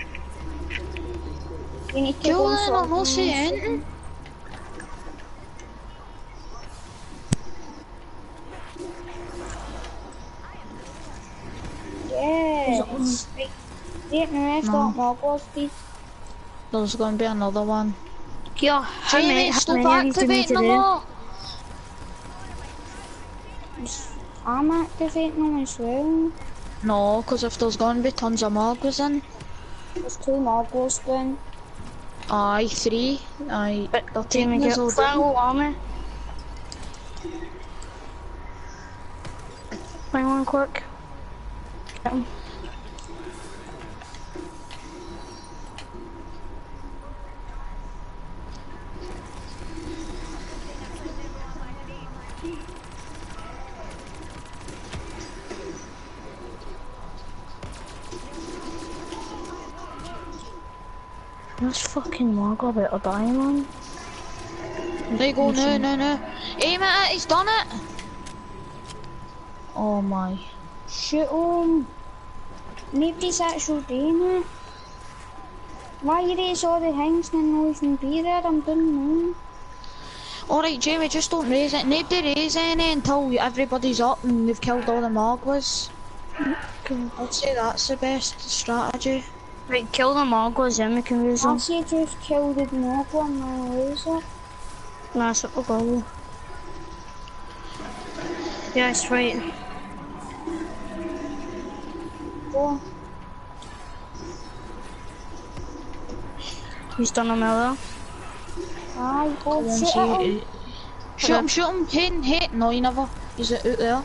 You need to Cool, go and I'm not saying. Yes. Right. Right now, I've got Mogwai's dead. There's going to be another one. Yo, how many Jamie, stop of these do we need to activating the do? law. I'm activating them as well. No, because if there's going to be tons of Mogwais in. There's 2 Mogwais then. Aye, 3. Aye, they're Jamie, taking get us all flag down. army. Bring one quick. Get him. This fucking Mogwai about to die, man. There you go, no. Aim at it, he's done it. Oh my. Shoot him. Nobody's actually doing it. Why you raise all the things and not even be there? I'm done now. Alright, Jamie, just don't raise it. Nobody raise any until everybody's up and we've killed all the Mogwais. I'd say that's the best strategy. Right, kill the Mogwais, then we can use them. I'll say just kill the Mogwai and then lose it. That's what we'll go. Yes, right. Go. He's done a miller. Aye, go Go on, shoot at him. shoot him, Hayden. No, you never. He's out there.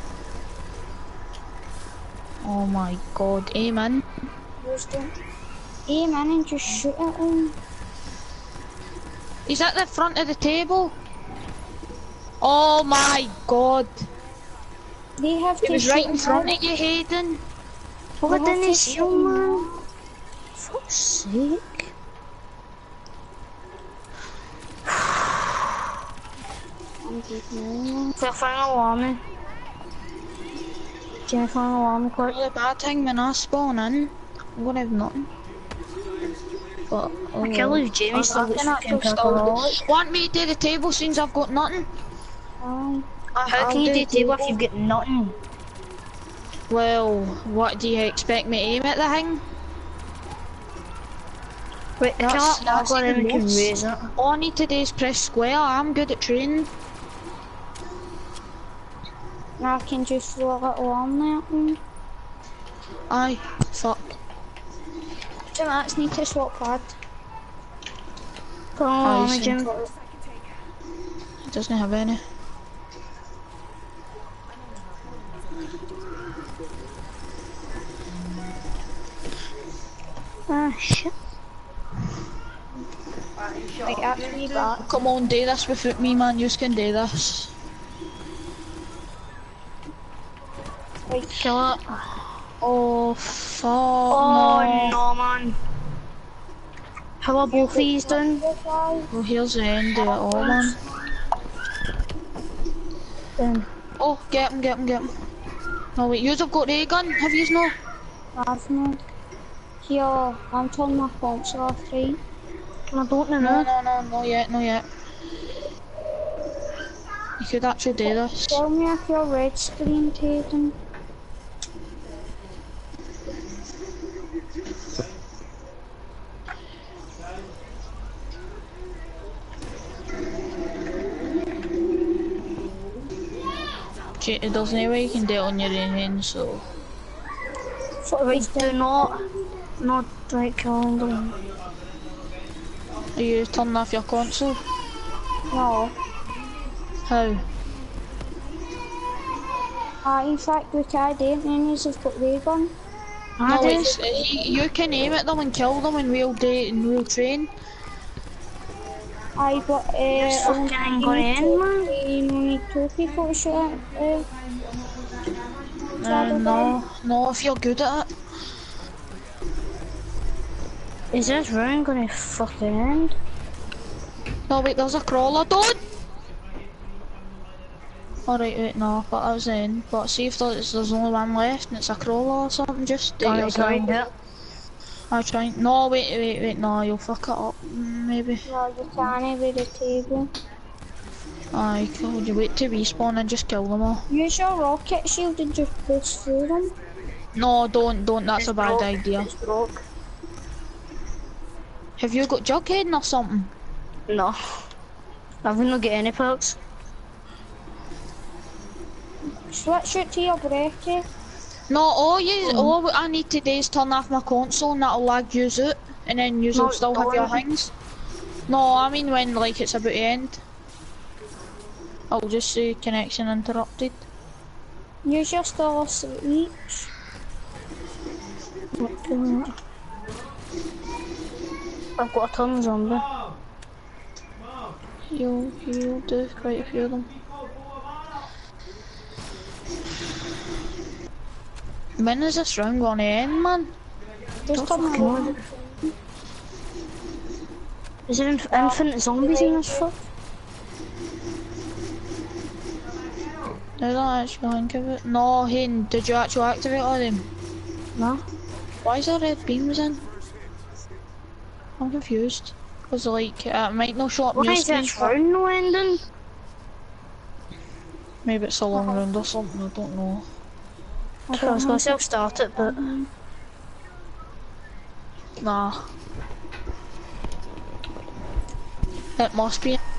Oh my god, aim in. Just don't aim in and just shoot at him. He's at the front of the table. Oh my god. They have He to was shoot right in him front out. of you, Hayden. What have didn't to he shoot show, him man? Fuck's sake. I'm dead now. For final army. Jamie, final army quick. The bad thing when I spawn in, I'm gonna have nothing. But, oh, I can't believe Jamie still looks fucking pepperoni. Want me to do the table since I've got nothing? Aye. How can you do table if you've got nothing? Well, what do you expect me to aim at the thing? Wait, I can't That's Mogwai, then we can worse. raise it. All I need to do is press square. I'm good at training. Now I can just throw a little on there at him. Aye, fuck. 2 minutes, need to swap pad. Final Aye, army, same. Jim. He doesn't have any. Ah, shit. Right, actually back. Come on, do this without me, man. You can do this. Right, kill it. Oh, fuck. Oh, no, man. How are both these done? Well, here's the end of it all, man. Done. Oh, get him. No, wait, yous have got ray gun, have yous not? I've not. Here, I'm turning my console off, right? I don't know. No, not yet. You could actually do this. Tell me if you're red screen, Tatum. There's no way you can do it on your own, so... So, right, do not like killing them. Are you turning off your console? No. How? In fact, we can't do it, and you've got ray gun. No, it's, you can aim at them and kill them and we'll do it and we'll train. I got fucking gonna end, man. We need 2 people to shoot at. No, if you're good at it. Is this round gonna fucking end? No, wait, there's a crawler, don't! Alright, wait, no, but that was the end. But see if there's only one left and it's a crawler or something, just do Alright, yourself. grind it. I try. No, wait, no, you'll fuck it up, maybe. No, you can't with the table. Aye, cool. You wait to respawn and just kill them all. Use your rocket shield and just push through them. No, don't, that's a bad broke. idea. It's broke. Have you got Jughead or something? No. I've not got any perks. Switch it to your bracket. No, all I need to do is turn off my console and that'll lag yous out, and then yous will still have your things. No, I mean when like it's about to end. I'll just say connection interrupted. Use your star reach. I've got a ton of zombie. You'll do quite a few of them. When is this round gonna end, man? Just turn it on. Is there infinite zombies in this fuck? I don't actually think of it. No, Hayden, did you actually activate all them? No. Why is there red beams in? I'm confused. Cause like, it might not show up on Why your is screen. this round no ending? Maybe it's a long round or something, I don't know. I was gonna self-start it, but... Nah. It must be.